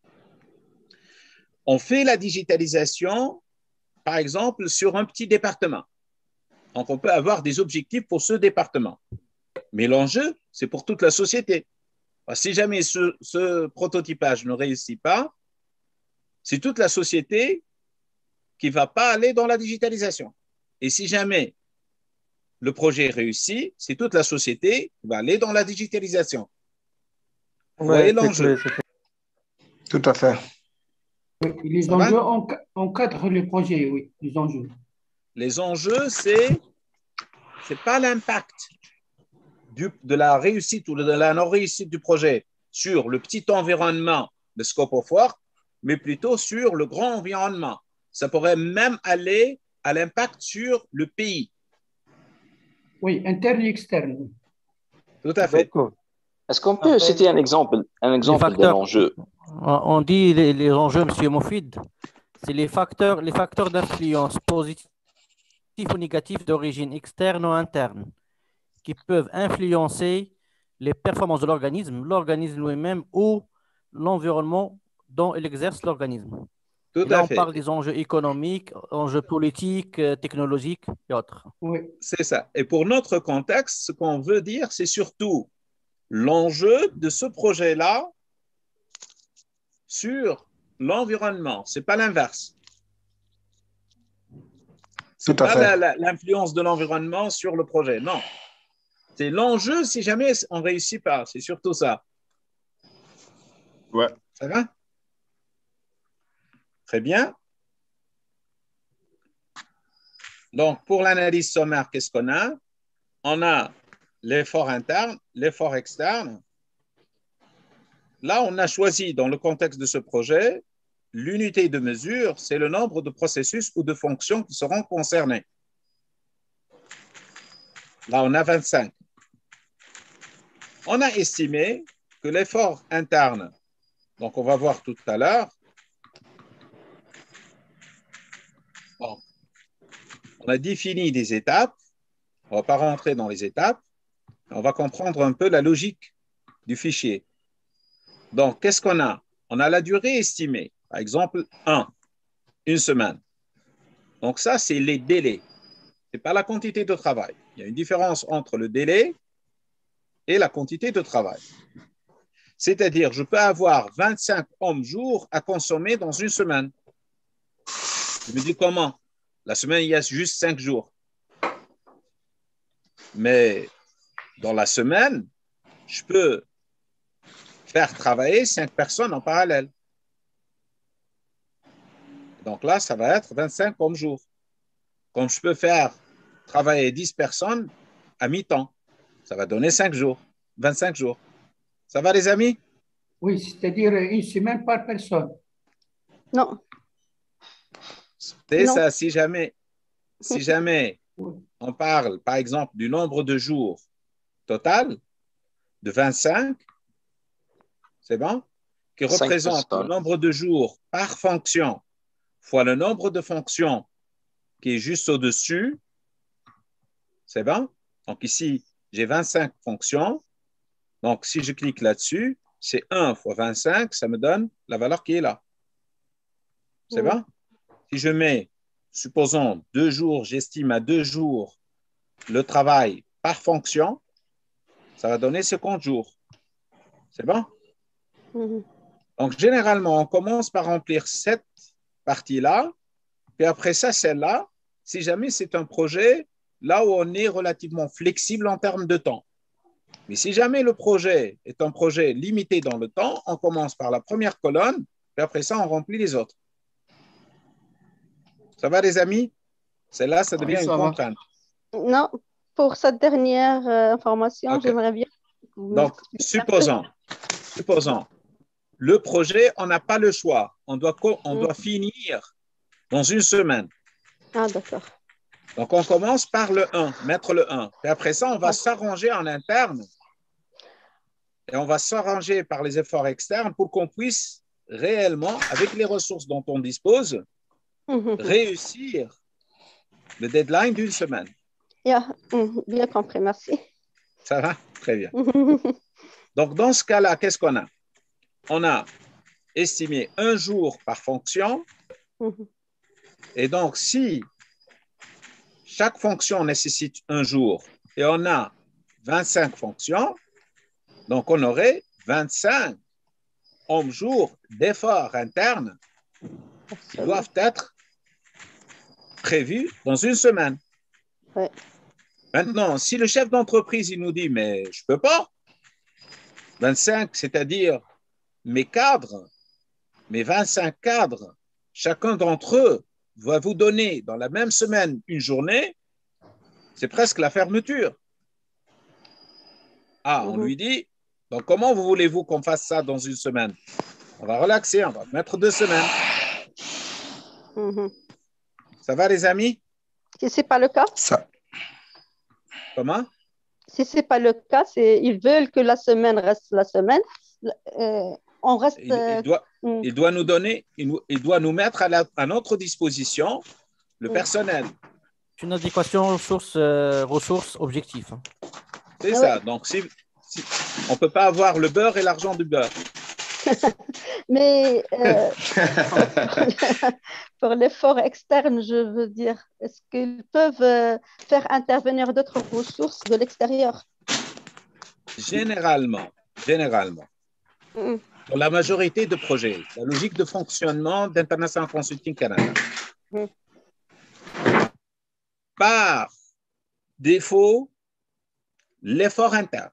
On fait la digitalisation, par exemple, sur un petit département. Donc, on peut avoir des objectifs pour ce département. Mais l'enjeu, c'est pour toute la société. Si jamais ce, ce prototypage ne réussit pas, c'est toute la société qui ne va pas aller dans la digitalisation. Et si jamais le projet réussit, c'est toute la société qui va aller dans la digitalisation. Vous Ouais, voyez l'enjeu? Tout à fait. Oui, les Ça enjeux va? encadrent le projet, oui, les enjeux. Les enjeux, c'est c'est pas l'impact du- de la réussite ou de la non-réussite du projet sur le petit environnement de scope of work, mais plutôt sur le grand environnement. Ça pourrait même aller à l'impact sur le pays. Oui, interne et externe. Tout à fait. Est-ce qu'on peut citer un exemple, un exemple d'un enjeu? On dit les, les enjeux, M. Moufid, c'est les facteurs, les facteurs d'influence positifs ou négatifs d'origine externe ou interne qui peuvent influencer les performances de l'organisme, l'organisme lui-même ou l'environnement dont il exerce l'organisme. Tout Et là, à on fait. parle des enjeux économiques, enjeux politiques, euh, technologiques et autres. Oui. C'est ça. Et pour notre contexte, ce qu'on veut dire, c'est surtout l'enjeu de ce projet-là sur l'environnement. Ce n'est pas l'inverse. Ce n'est Tout à pas fait. la- la- l'influence de l'environnement sur le projet. Non. C'est l'enjeu si jamais on ne réussit pas. C'est surtout ça. Ouais. Ça va? Très bien. Donc, pour l'analyse sommaire, qu'est-ce qu'on a? On a l'effort interne, l'effort externe. Là, on a choisi, dans le contexte de ce projet, l'unité de mesure, c'est le nombre de processus ou de fonctions qui seront concernés. Là, on a vingt-cinq. On a estimé que l'effort interne, donc on va voir tout à l'heure, bon, on a défini des étapes, on ne va pas rentrer dans les étapes, on va comprendre un peu la logique du fichier. Donc, qu'est-ce qu'on a? On a la durée estimée, par exemple, un, une semaine. Donc, ça, c'est les délais. Ce n'est pas la quantité de travail. Il y a une différence entre le délai et la quantité de travail. C'est-à-dire, je peux avoir vingt-cinq hommes-jours à consommer dans une semaine. Je me dis comment? La semaine, il y a juste cinq jours. Mais dans la semaine, je peux faire travailler cinq personnes en parallèle. Donc là, ça va être vingt-cinq hommes jour. Comme je peux faire travailler dix personnes à mi-temps, ça va donner cinq jours, vingt-cinq jours. Ça va, les amis? Oui, c'est-à-dire une semaine par personne. Non. C'est Non. ça, si jamais, si jamais on parle, par exemple, du nombre de jours total de vingt-cinq, C'est bon? Qui représente le nombre de jours par fonction fois le nombre de fonctions qui est juste au-dessus. C'est bon? Donc ici, j'ai vingt-cinq fonctions. Donc, si je clique là-dessus, c'est un fois vingt-cinq, ça me donne la valeur qui est là. C'est bon? Si je mets, supposons, deux jours, j'estime à deux jours le travail par fonction, ça va donner cinquante jours. C'est bon? Mhm. Donc, généralement, on commence par remplir cette partie-là, puis après ça, celle-là, si jamais c'est un projet, là où on est relativement flexible en termes de temps. Mais si jamais le projet est un projet limité dans le temps, on commence par la première colonne, puis après ça, on remplit les autres. Ça va, les amis? Celle-là, ça devient Oui, une ça va. contrainte. Non, pour cette dernière euh, information, Ok. j'aimerais bien que vous Donc, m'expliquiez un peu. supposons, supposons, le projet, on n'a pas le choix. On doit, co- on Mm. doit finir dans une semaine. Ah, d'accord. Donc, on commence par le un, mettre le un. Puis après ça, on va Ah. s'arranger en interne et on va s'arranger par les efforts externes pour qu'on puisse réellement, avec les ressources dont on dispose, Mhm. réussir le deadline d'une semaine. Yeah. Mm, bien compris, merci. Ça va? Très bien. Donc, dans ce cas-là, qu'est-ce qu'on a? On a estimé un jour par fonction. Mhm. Et donc, si chaque fonction nécessite un jour et on a vingt-cinq fonctions, donc on aurait vingt-cinq hommes-jours d'efforts internes qui doivent être prévus dans une semaine. Ouais. Maintenant, si le chef d'entreprise il nous dit, mais je ne peux pas, vingt-cinq, c'est-à-dire mes cadres, mes vingt-cinq cadres, chacun d'entre eux va vous donner dans la même semaine une journée, c'est presque la fermeture. Ah, on Mhm. lui dit, donc comment vous voulez-vous qu'on fasse ça dans une semaine? On va relaxer, on va mettre deux semaines. Mhm. Ça va, les amis? Si ce n'est pas le cas, Ça. Comment? si ce n'est pas le cas, c'est ils veulent que la semaine reste la semaine. Euh, on reste. Il, il euh, doit, mm, il doit nous donner, il, nous- il doit nous mettre à, la- à notre disposition le Mm. personnel. C'est une adéquation ressources, euh, ressources objectifs. hein. C'est Ah ça. ouais. Donc, si, si- on ne peut pas avoir le beurre et l'argent du beurre. Mais euh, pour l'effort externe, je veux dire, est-ce qu'ils peuvent euh, faire intervenir d'autres ressources de l'extérieur? Généralement, généralement, Mm. pour la majorité de projets, la logique de fonctionnement d'International Consulting Canada, Mm. par défaut, l'effort interne.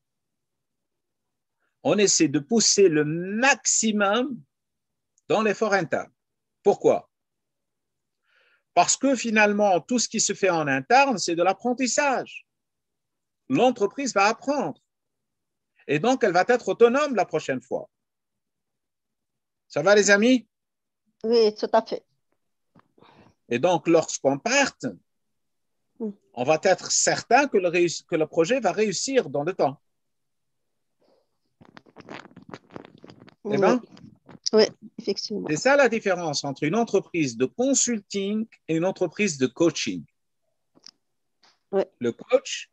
On essaie de pousser le maximum dans l'effort interne. Pourquoi? Parce que finalement, tout ce qui se fait en interne, c'est de l'apprentissage. L'entreprise va apprendre. Et donc, elle va être autonome la prochaine fois. Ça va, les amis? Oui, tout à fait. Et donc, lorsqu'on parte, Mm. on va être certain que le, réuss- que le projet va réussir dans le temps. Eh Oui, bien, oui, effectivement. c'est ça la différence entre une entreprise de consulting et une entreprise de coaching. Oui. Le coach,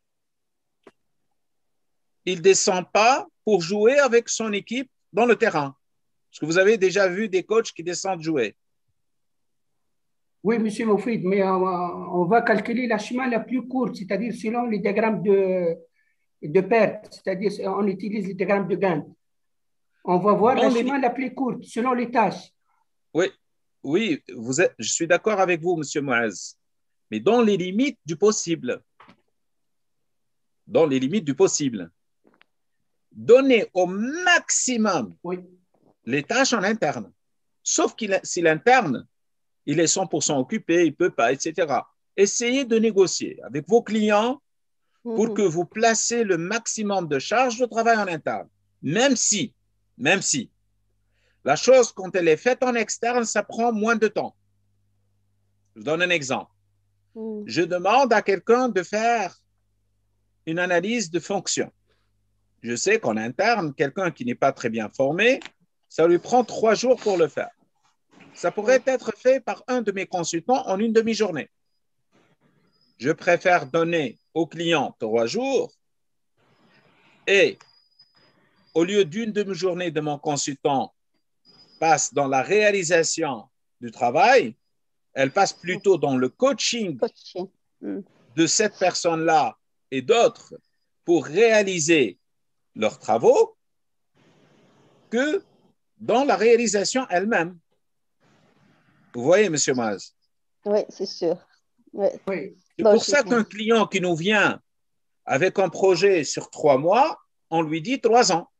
il ne descend pas pour jouer avec son équipe dans le terrain. Parce que vous avez déjà vu des coachs qui descendent jouer. Oui, M. Moufid, mais on, on va calculer la chemin la plus courte, c'est-à-dire selon les diagrammes de, de perte, c'est-à-dire on utilise les diagrammes de gain. On va voir Dans la les- chemin la plus courte selon les tâches. Oui, oui, vous êtes, je suis d'accord avec vous, M. Moaz, mais dans les limites du possible. Dans les limites du possible. Donner au maximum Oui. les tâches en interne. Sauf qu'il a- si l'interne, il est cent pour cent occupé, il ne peut pas, et cetera. Essayez de négocier avec vos clients pour Mhm. que vous placez le maximum de charges de travail en interne. Même si, même si, la chose, quand elle est faite en externe, ça prend moins de temps. Je vous donne un exemple. Mm. Je demande à quelqu'un de faire une analyse de fonction. Je sais qu'en interne, quelqu'un qui n'est pas très bien formé, ça lui prend trois jours pour le faire. Ça pourrait être fait par un de mes consultants en une demi-journée. Je préfère donner au client trois jours et au lieu d'une demi-journée de mon consultant passe dans la réalisation du travail, elle passe plutôt dans le coaching, coaching. de cette personne-là et d'autres pour réaliser leurs travaux que dans la réalisation elle-même. Vous voyez, M. Maz? Oui, c'est sûr. Oui. Oui. C'est pour ça qu'un client qui nous vient avec un projet sur trois mois, on lui dit trois ans.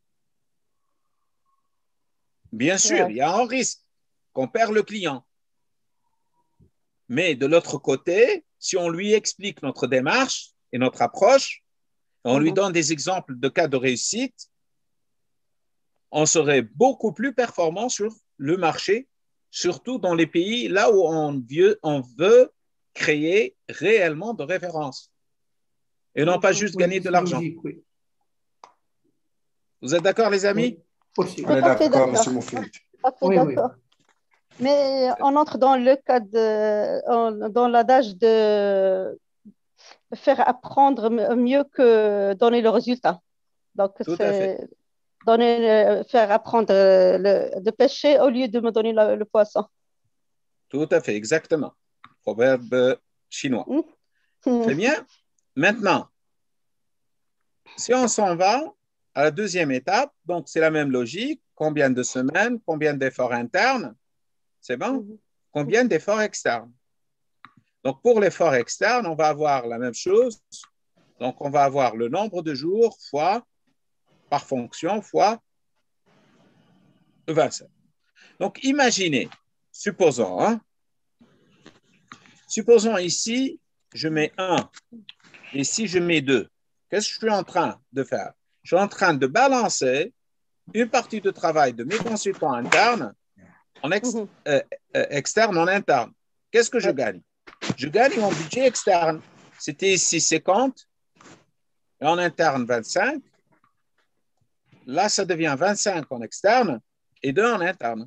Bien sûr, ouais. Il y a un risque qu'on perd le client. Mais de l'autre côté, si on lui explique notre démarche et notre approche, on mm-hmm. lui donne des exemples de cas de réussite, on serait beaucoup plus performant sur le marché, surtout dans les pays là où on veut, on veut créer réellement de référence et non pas juste gagner de l'argent. Oui. Vous êtes d'accord, les amis? Oui. On est d'accord, M. Moufid. Oui, oui. Mais on entre dans le cas de, dans l'adage de faire apprendre mieux que donner le résultat. Donc, c'est donner, faire apprendre le, de pêcher au lieu de me donner le, le poisson. Tout à fait, exactement. Proverbe chinois. Mmh. Très bien. Maintenant, si on s'en va à la deuxième étape, donc c'est la même logique. Combien de semaines, combien d'efforts internes? C'est bon? Mmh. Combien d'efforts externes? Donc, pour l'effort externe, on va avoir la même chose. Donc, on va avoir le nombre de jours fois, par fonction, fois vingt-sept. Donc, imaginez, supposons, hein, supposons ici, je mets un, ici, je mets deux. Qu'est-ce que je suis en train de faire? Je suis en train de balancer une partie de travail de mes consultants internes en ex, mmh. euh, euh, externe en interne. Qu'est-ce que je gagne? Je gagne mon budget externe. C'était ici cinquante, et en interne vingt-cinq. Là, ça devient vingt-cinq en externe et deux en interne.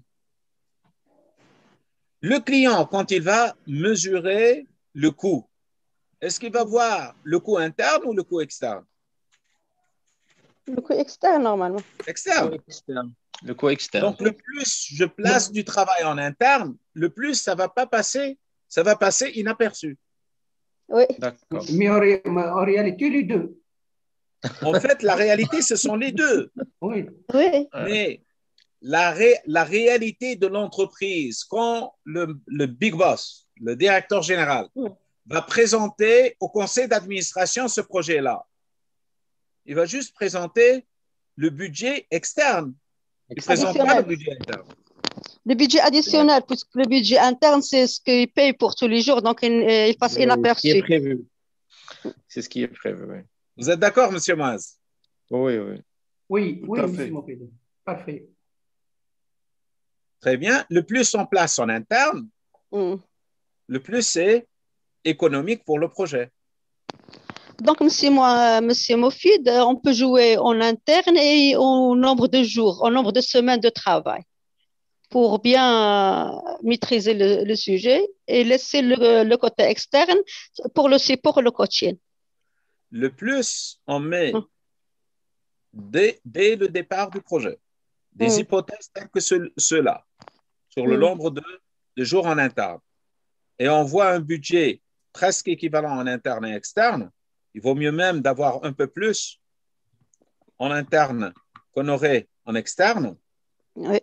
Le client, quand il va mesurer le coût, est-ce qu'il va voir le coût interne ou le coût externe? Le coût externe, normalement. Externe. Le coût externe. Le coût externe. Donc, le plus je place du travail en interne, le plus ça ne va pas passer, ça va passer inaperçu. Oui. D'accord. Mais en, ré en réalité, les deux. En fait, la réalité, ce sont les deux. Oui. Oui. Mais la, ré la réalité de l'entreprise, quand le, le big boss, le directeur général, oui. va présenter au conseil d'administration ce projet-là, il va juste présenter le budget externe. Il ne présente pas le budget interne. Le budget additionnel, ouais. puisque le budget interne, c'est ce qu'il paye pour tous les jours, donc il, il passe oui, inaperçu. C'est ce qui est prévu. C'est ce qui est prévu, oui. Vous êtes d'accord, M. Maz? Oui, oui. Oui, oui, M. Moufid. Parfait. Très bien. Le plus on place en interne, mm. le plus c'est économique pour le projet. Donc, monsieur, moi, monsieur Moufid, on peut jouer en interne et au nombre de jours, au nombre de semaines de travail pour bien maîtriser le, le sujet et laisser le, le côté externe pour le support et le coaching. Le plus on met hum. dès, dès le départ du projet des hum. hypothèses telles que ceux-là sur le hum. nombre de, de jours en interne et on voit un budget presque équivalent en interne et externe, il vaut mieux même d'avoir un peu plus en interne qu'on aurait en externe. Oui.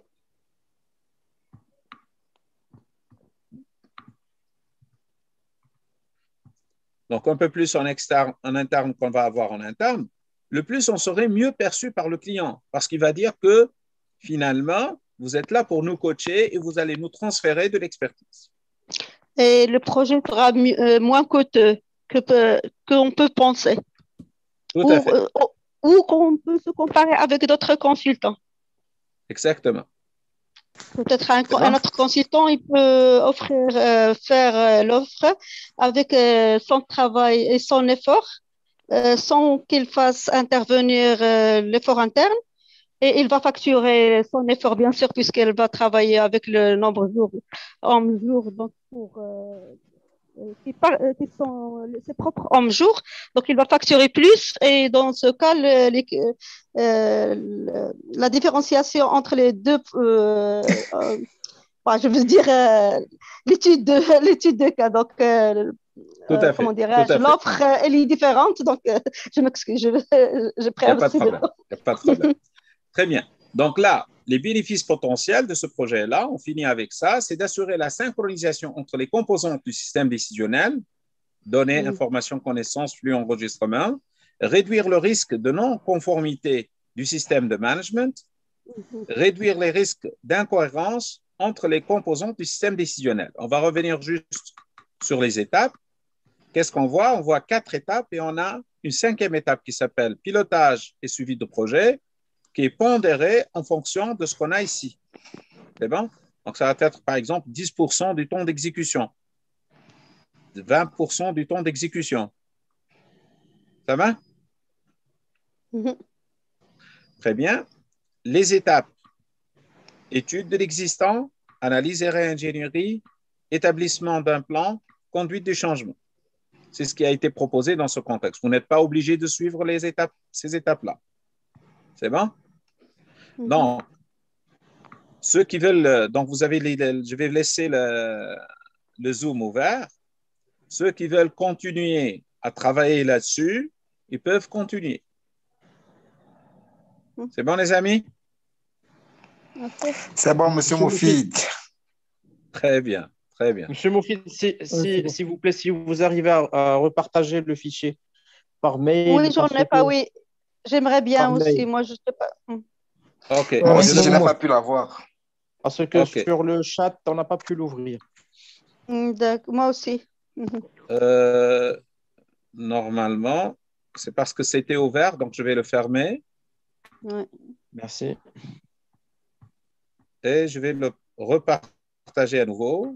Donc, un peu plus en, externe, en interne qu'on va avoir en interne, le plus on serait mieux perçu par le client parce qu'il va dire que finalement, vous êtes là pour nous coacher et vous allez nous transférer de l'expertise. Et le projet sera mieux, euh, moins coûteux que peut, qu'on peut penser. Tout ou, à fait. Euh, ou qu'on peut se comparer avec d'autres consultants. Exactement. Peut-être un, un autre consultant, il peut offrir, euh, faire euh, l'offre avec euh, son travail et son effort, euh, sans qu'il fasse intervenir euh, l'effort interne. Et il va facturer son effort, bien sûr, puisqu'elle va travailler avec le nombre de jours en jours, donc pour euh, qui, par, qui sont ses propres hommes jours. Donc, il va facturer plus. Et dans ce cas, le, les, euh, le, la différenciation entre les deux, euh, euh, bah, je veux dire, euh, l'étude de, l'étude de cas. Donc, euh, Tout à fait. Comment dirais-je, l'offre, elle est différente. Donc, euh, je m'excuse, je, je prends. Il n'y a pas de problème. Il n'y a pas de problème. Très bien. Donc là, les bénéfices potentiels de ce projet-là, on finit avec ça, c'est d'assurer la synchronisation entre les composantes du système décisionnel, données, mmh. informations, connaissances, flux, enregistrement, réduire le risque de non-conformité du système de management, mmh. réduire les risques d'incohérence entre les composantes du système décisionnel. On va revenir juste sur les étapes. Qu'est-ce qu'on voit? On voit quatre étapes et on a une cinquième étape qui s'appelle pilotage et suivi de projet, qui est pondéré en fonction de ce qu'on a ici. C'est bon? Donc, ça va être, par exemple, dix pour cent du temps d'exécution, vingt pour cent du temps d'exécution. Ça va? Mm-hmm. Très bien. Les étapes. Étude de l'existant, analyse et réingénierie, établissement d'un plan, conduite du changement. C'est ce qui a été proposé dans ce contexte. Vous n'êtes pas obligé de suivre les étapes, ces étapes-là. C'est bon? Mm-hmm. Donc, ceux qui veulent, donc vous avez les, je vais laisser le, le Zoom ouvert. Ceux qui veulent continuer à travailler là-dessus, ils peuvent continuer. Mm-hmm. C'est bon, les amis? Okay. C'est bon, monsieur Moufid. Très bien, très bien. Monsieur Moufid, si, si, s'il vous plaît, si vous arrivez à, à repartager le fichier par mail. Oui, j'en ai pas, oui. J'aimerais bien aussi, mail. Moi je ne sais pas. Ok. Moi aussi, je n'ai pas pu l'avoir. Parce que okay. Sur le chat, on n'a pas pu l'ouvrir. D'accord, moi aussi. Euh, normalement, c'est parce que c'était ouvert, donc je vais le fermer. Ouais. Merci. Et je vais le repartager à nouveau.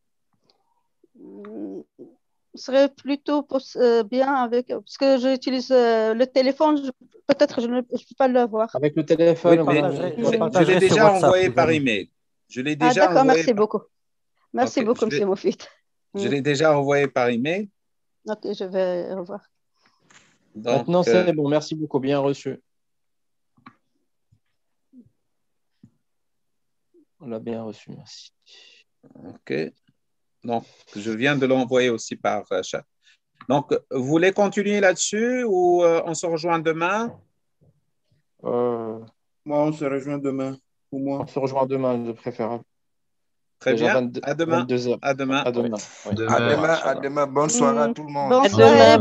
Ce serait plutôt euh, bien avec, parce que j'utilise euh, le téléphone, je, peut-être je ne peux pas l'avoir. Avec le téléphone, oui, mais, je, je, je l'ai déjà WhatsApp, envoyé par email. Je l'ai déjà ah, d'accord, envoyé. Merci par... beaucoup. Merci okay, beaucoup, M. Moufid. Je l'ai déjà envoyé par email. Ok, je vais revoir. Donc, Maintenant, c'est euh... bon. Merci beaucoup. Bien reçu. On l'a bien reçu, merci. OK. Donc, je viens de l'envoyer aussi par euh, chat. Donc, vous voulez continuer là-dessus ou euh, on se rejoint demain? euh... Moi, on se rejoint demain. Pour moi. On se rejoint demain, de préférable. Très Déjà bien. vingt-deux, à demain. vingt-deux heures. À demain. À demain. Oui. À demain. À demain. À demain. Bonne soirée à tout le monde. Bonne soirée.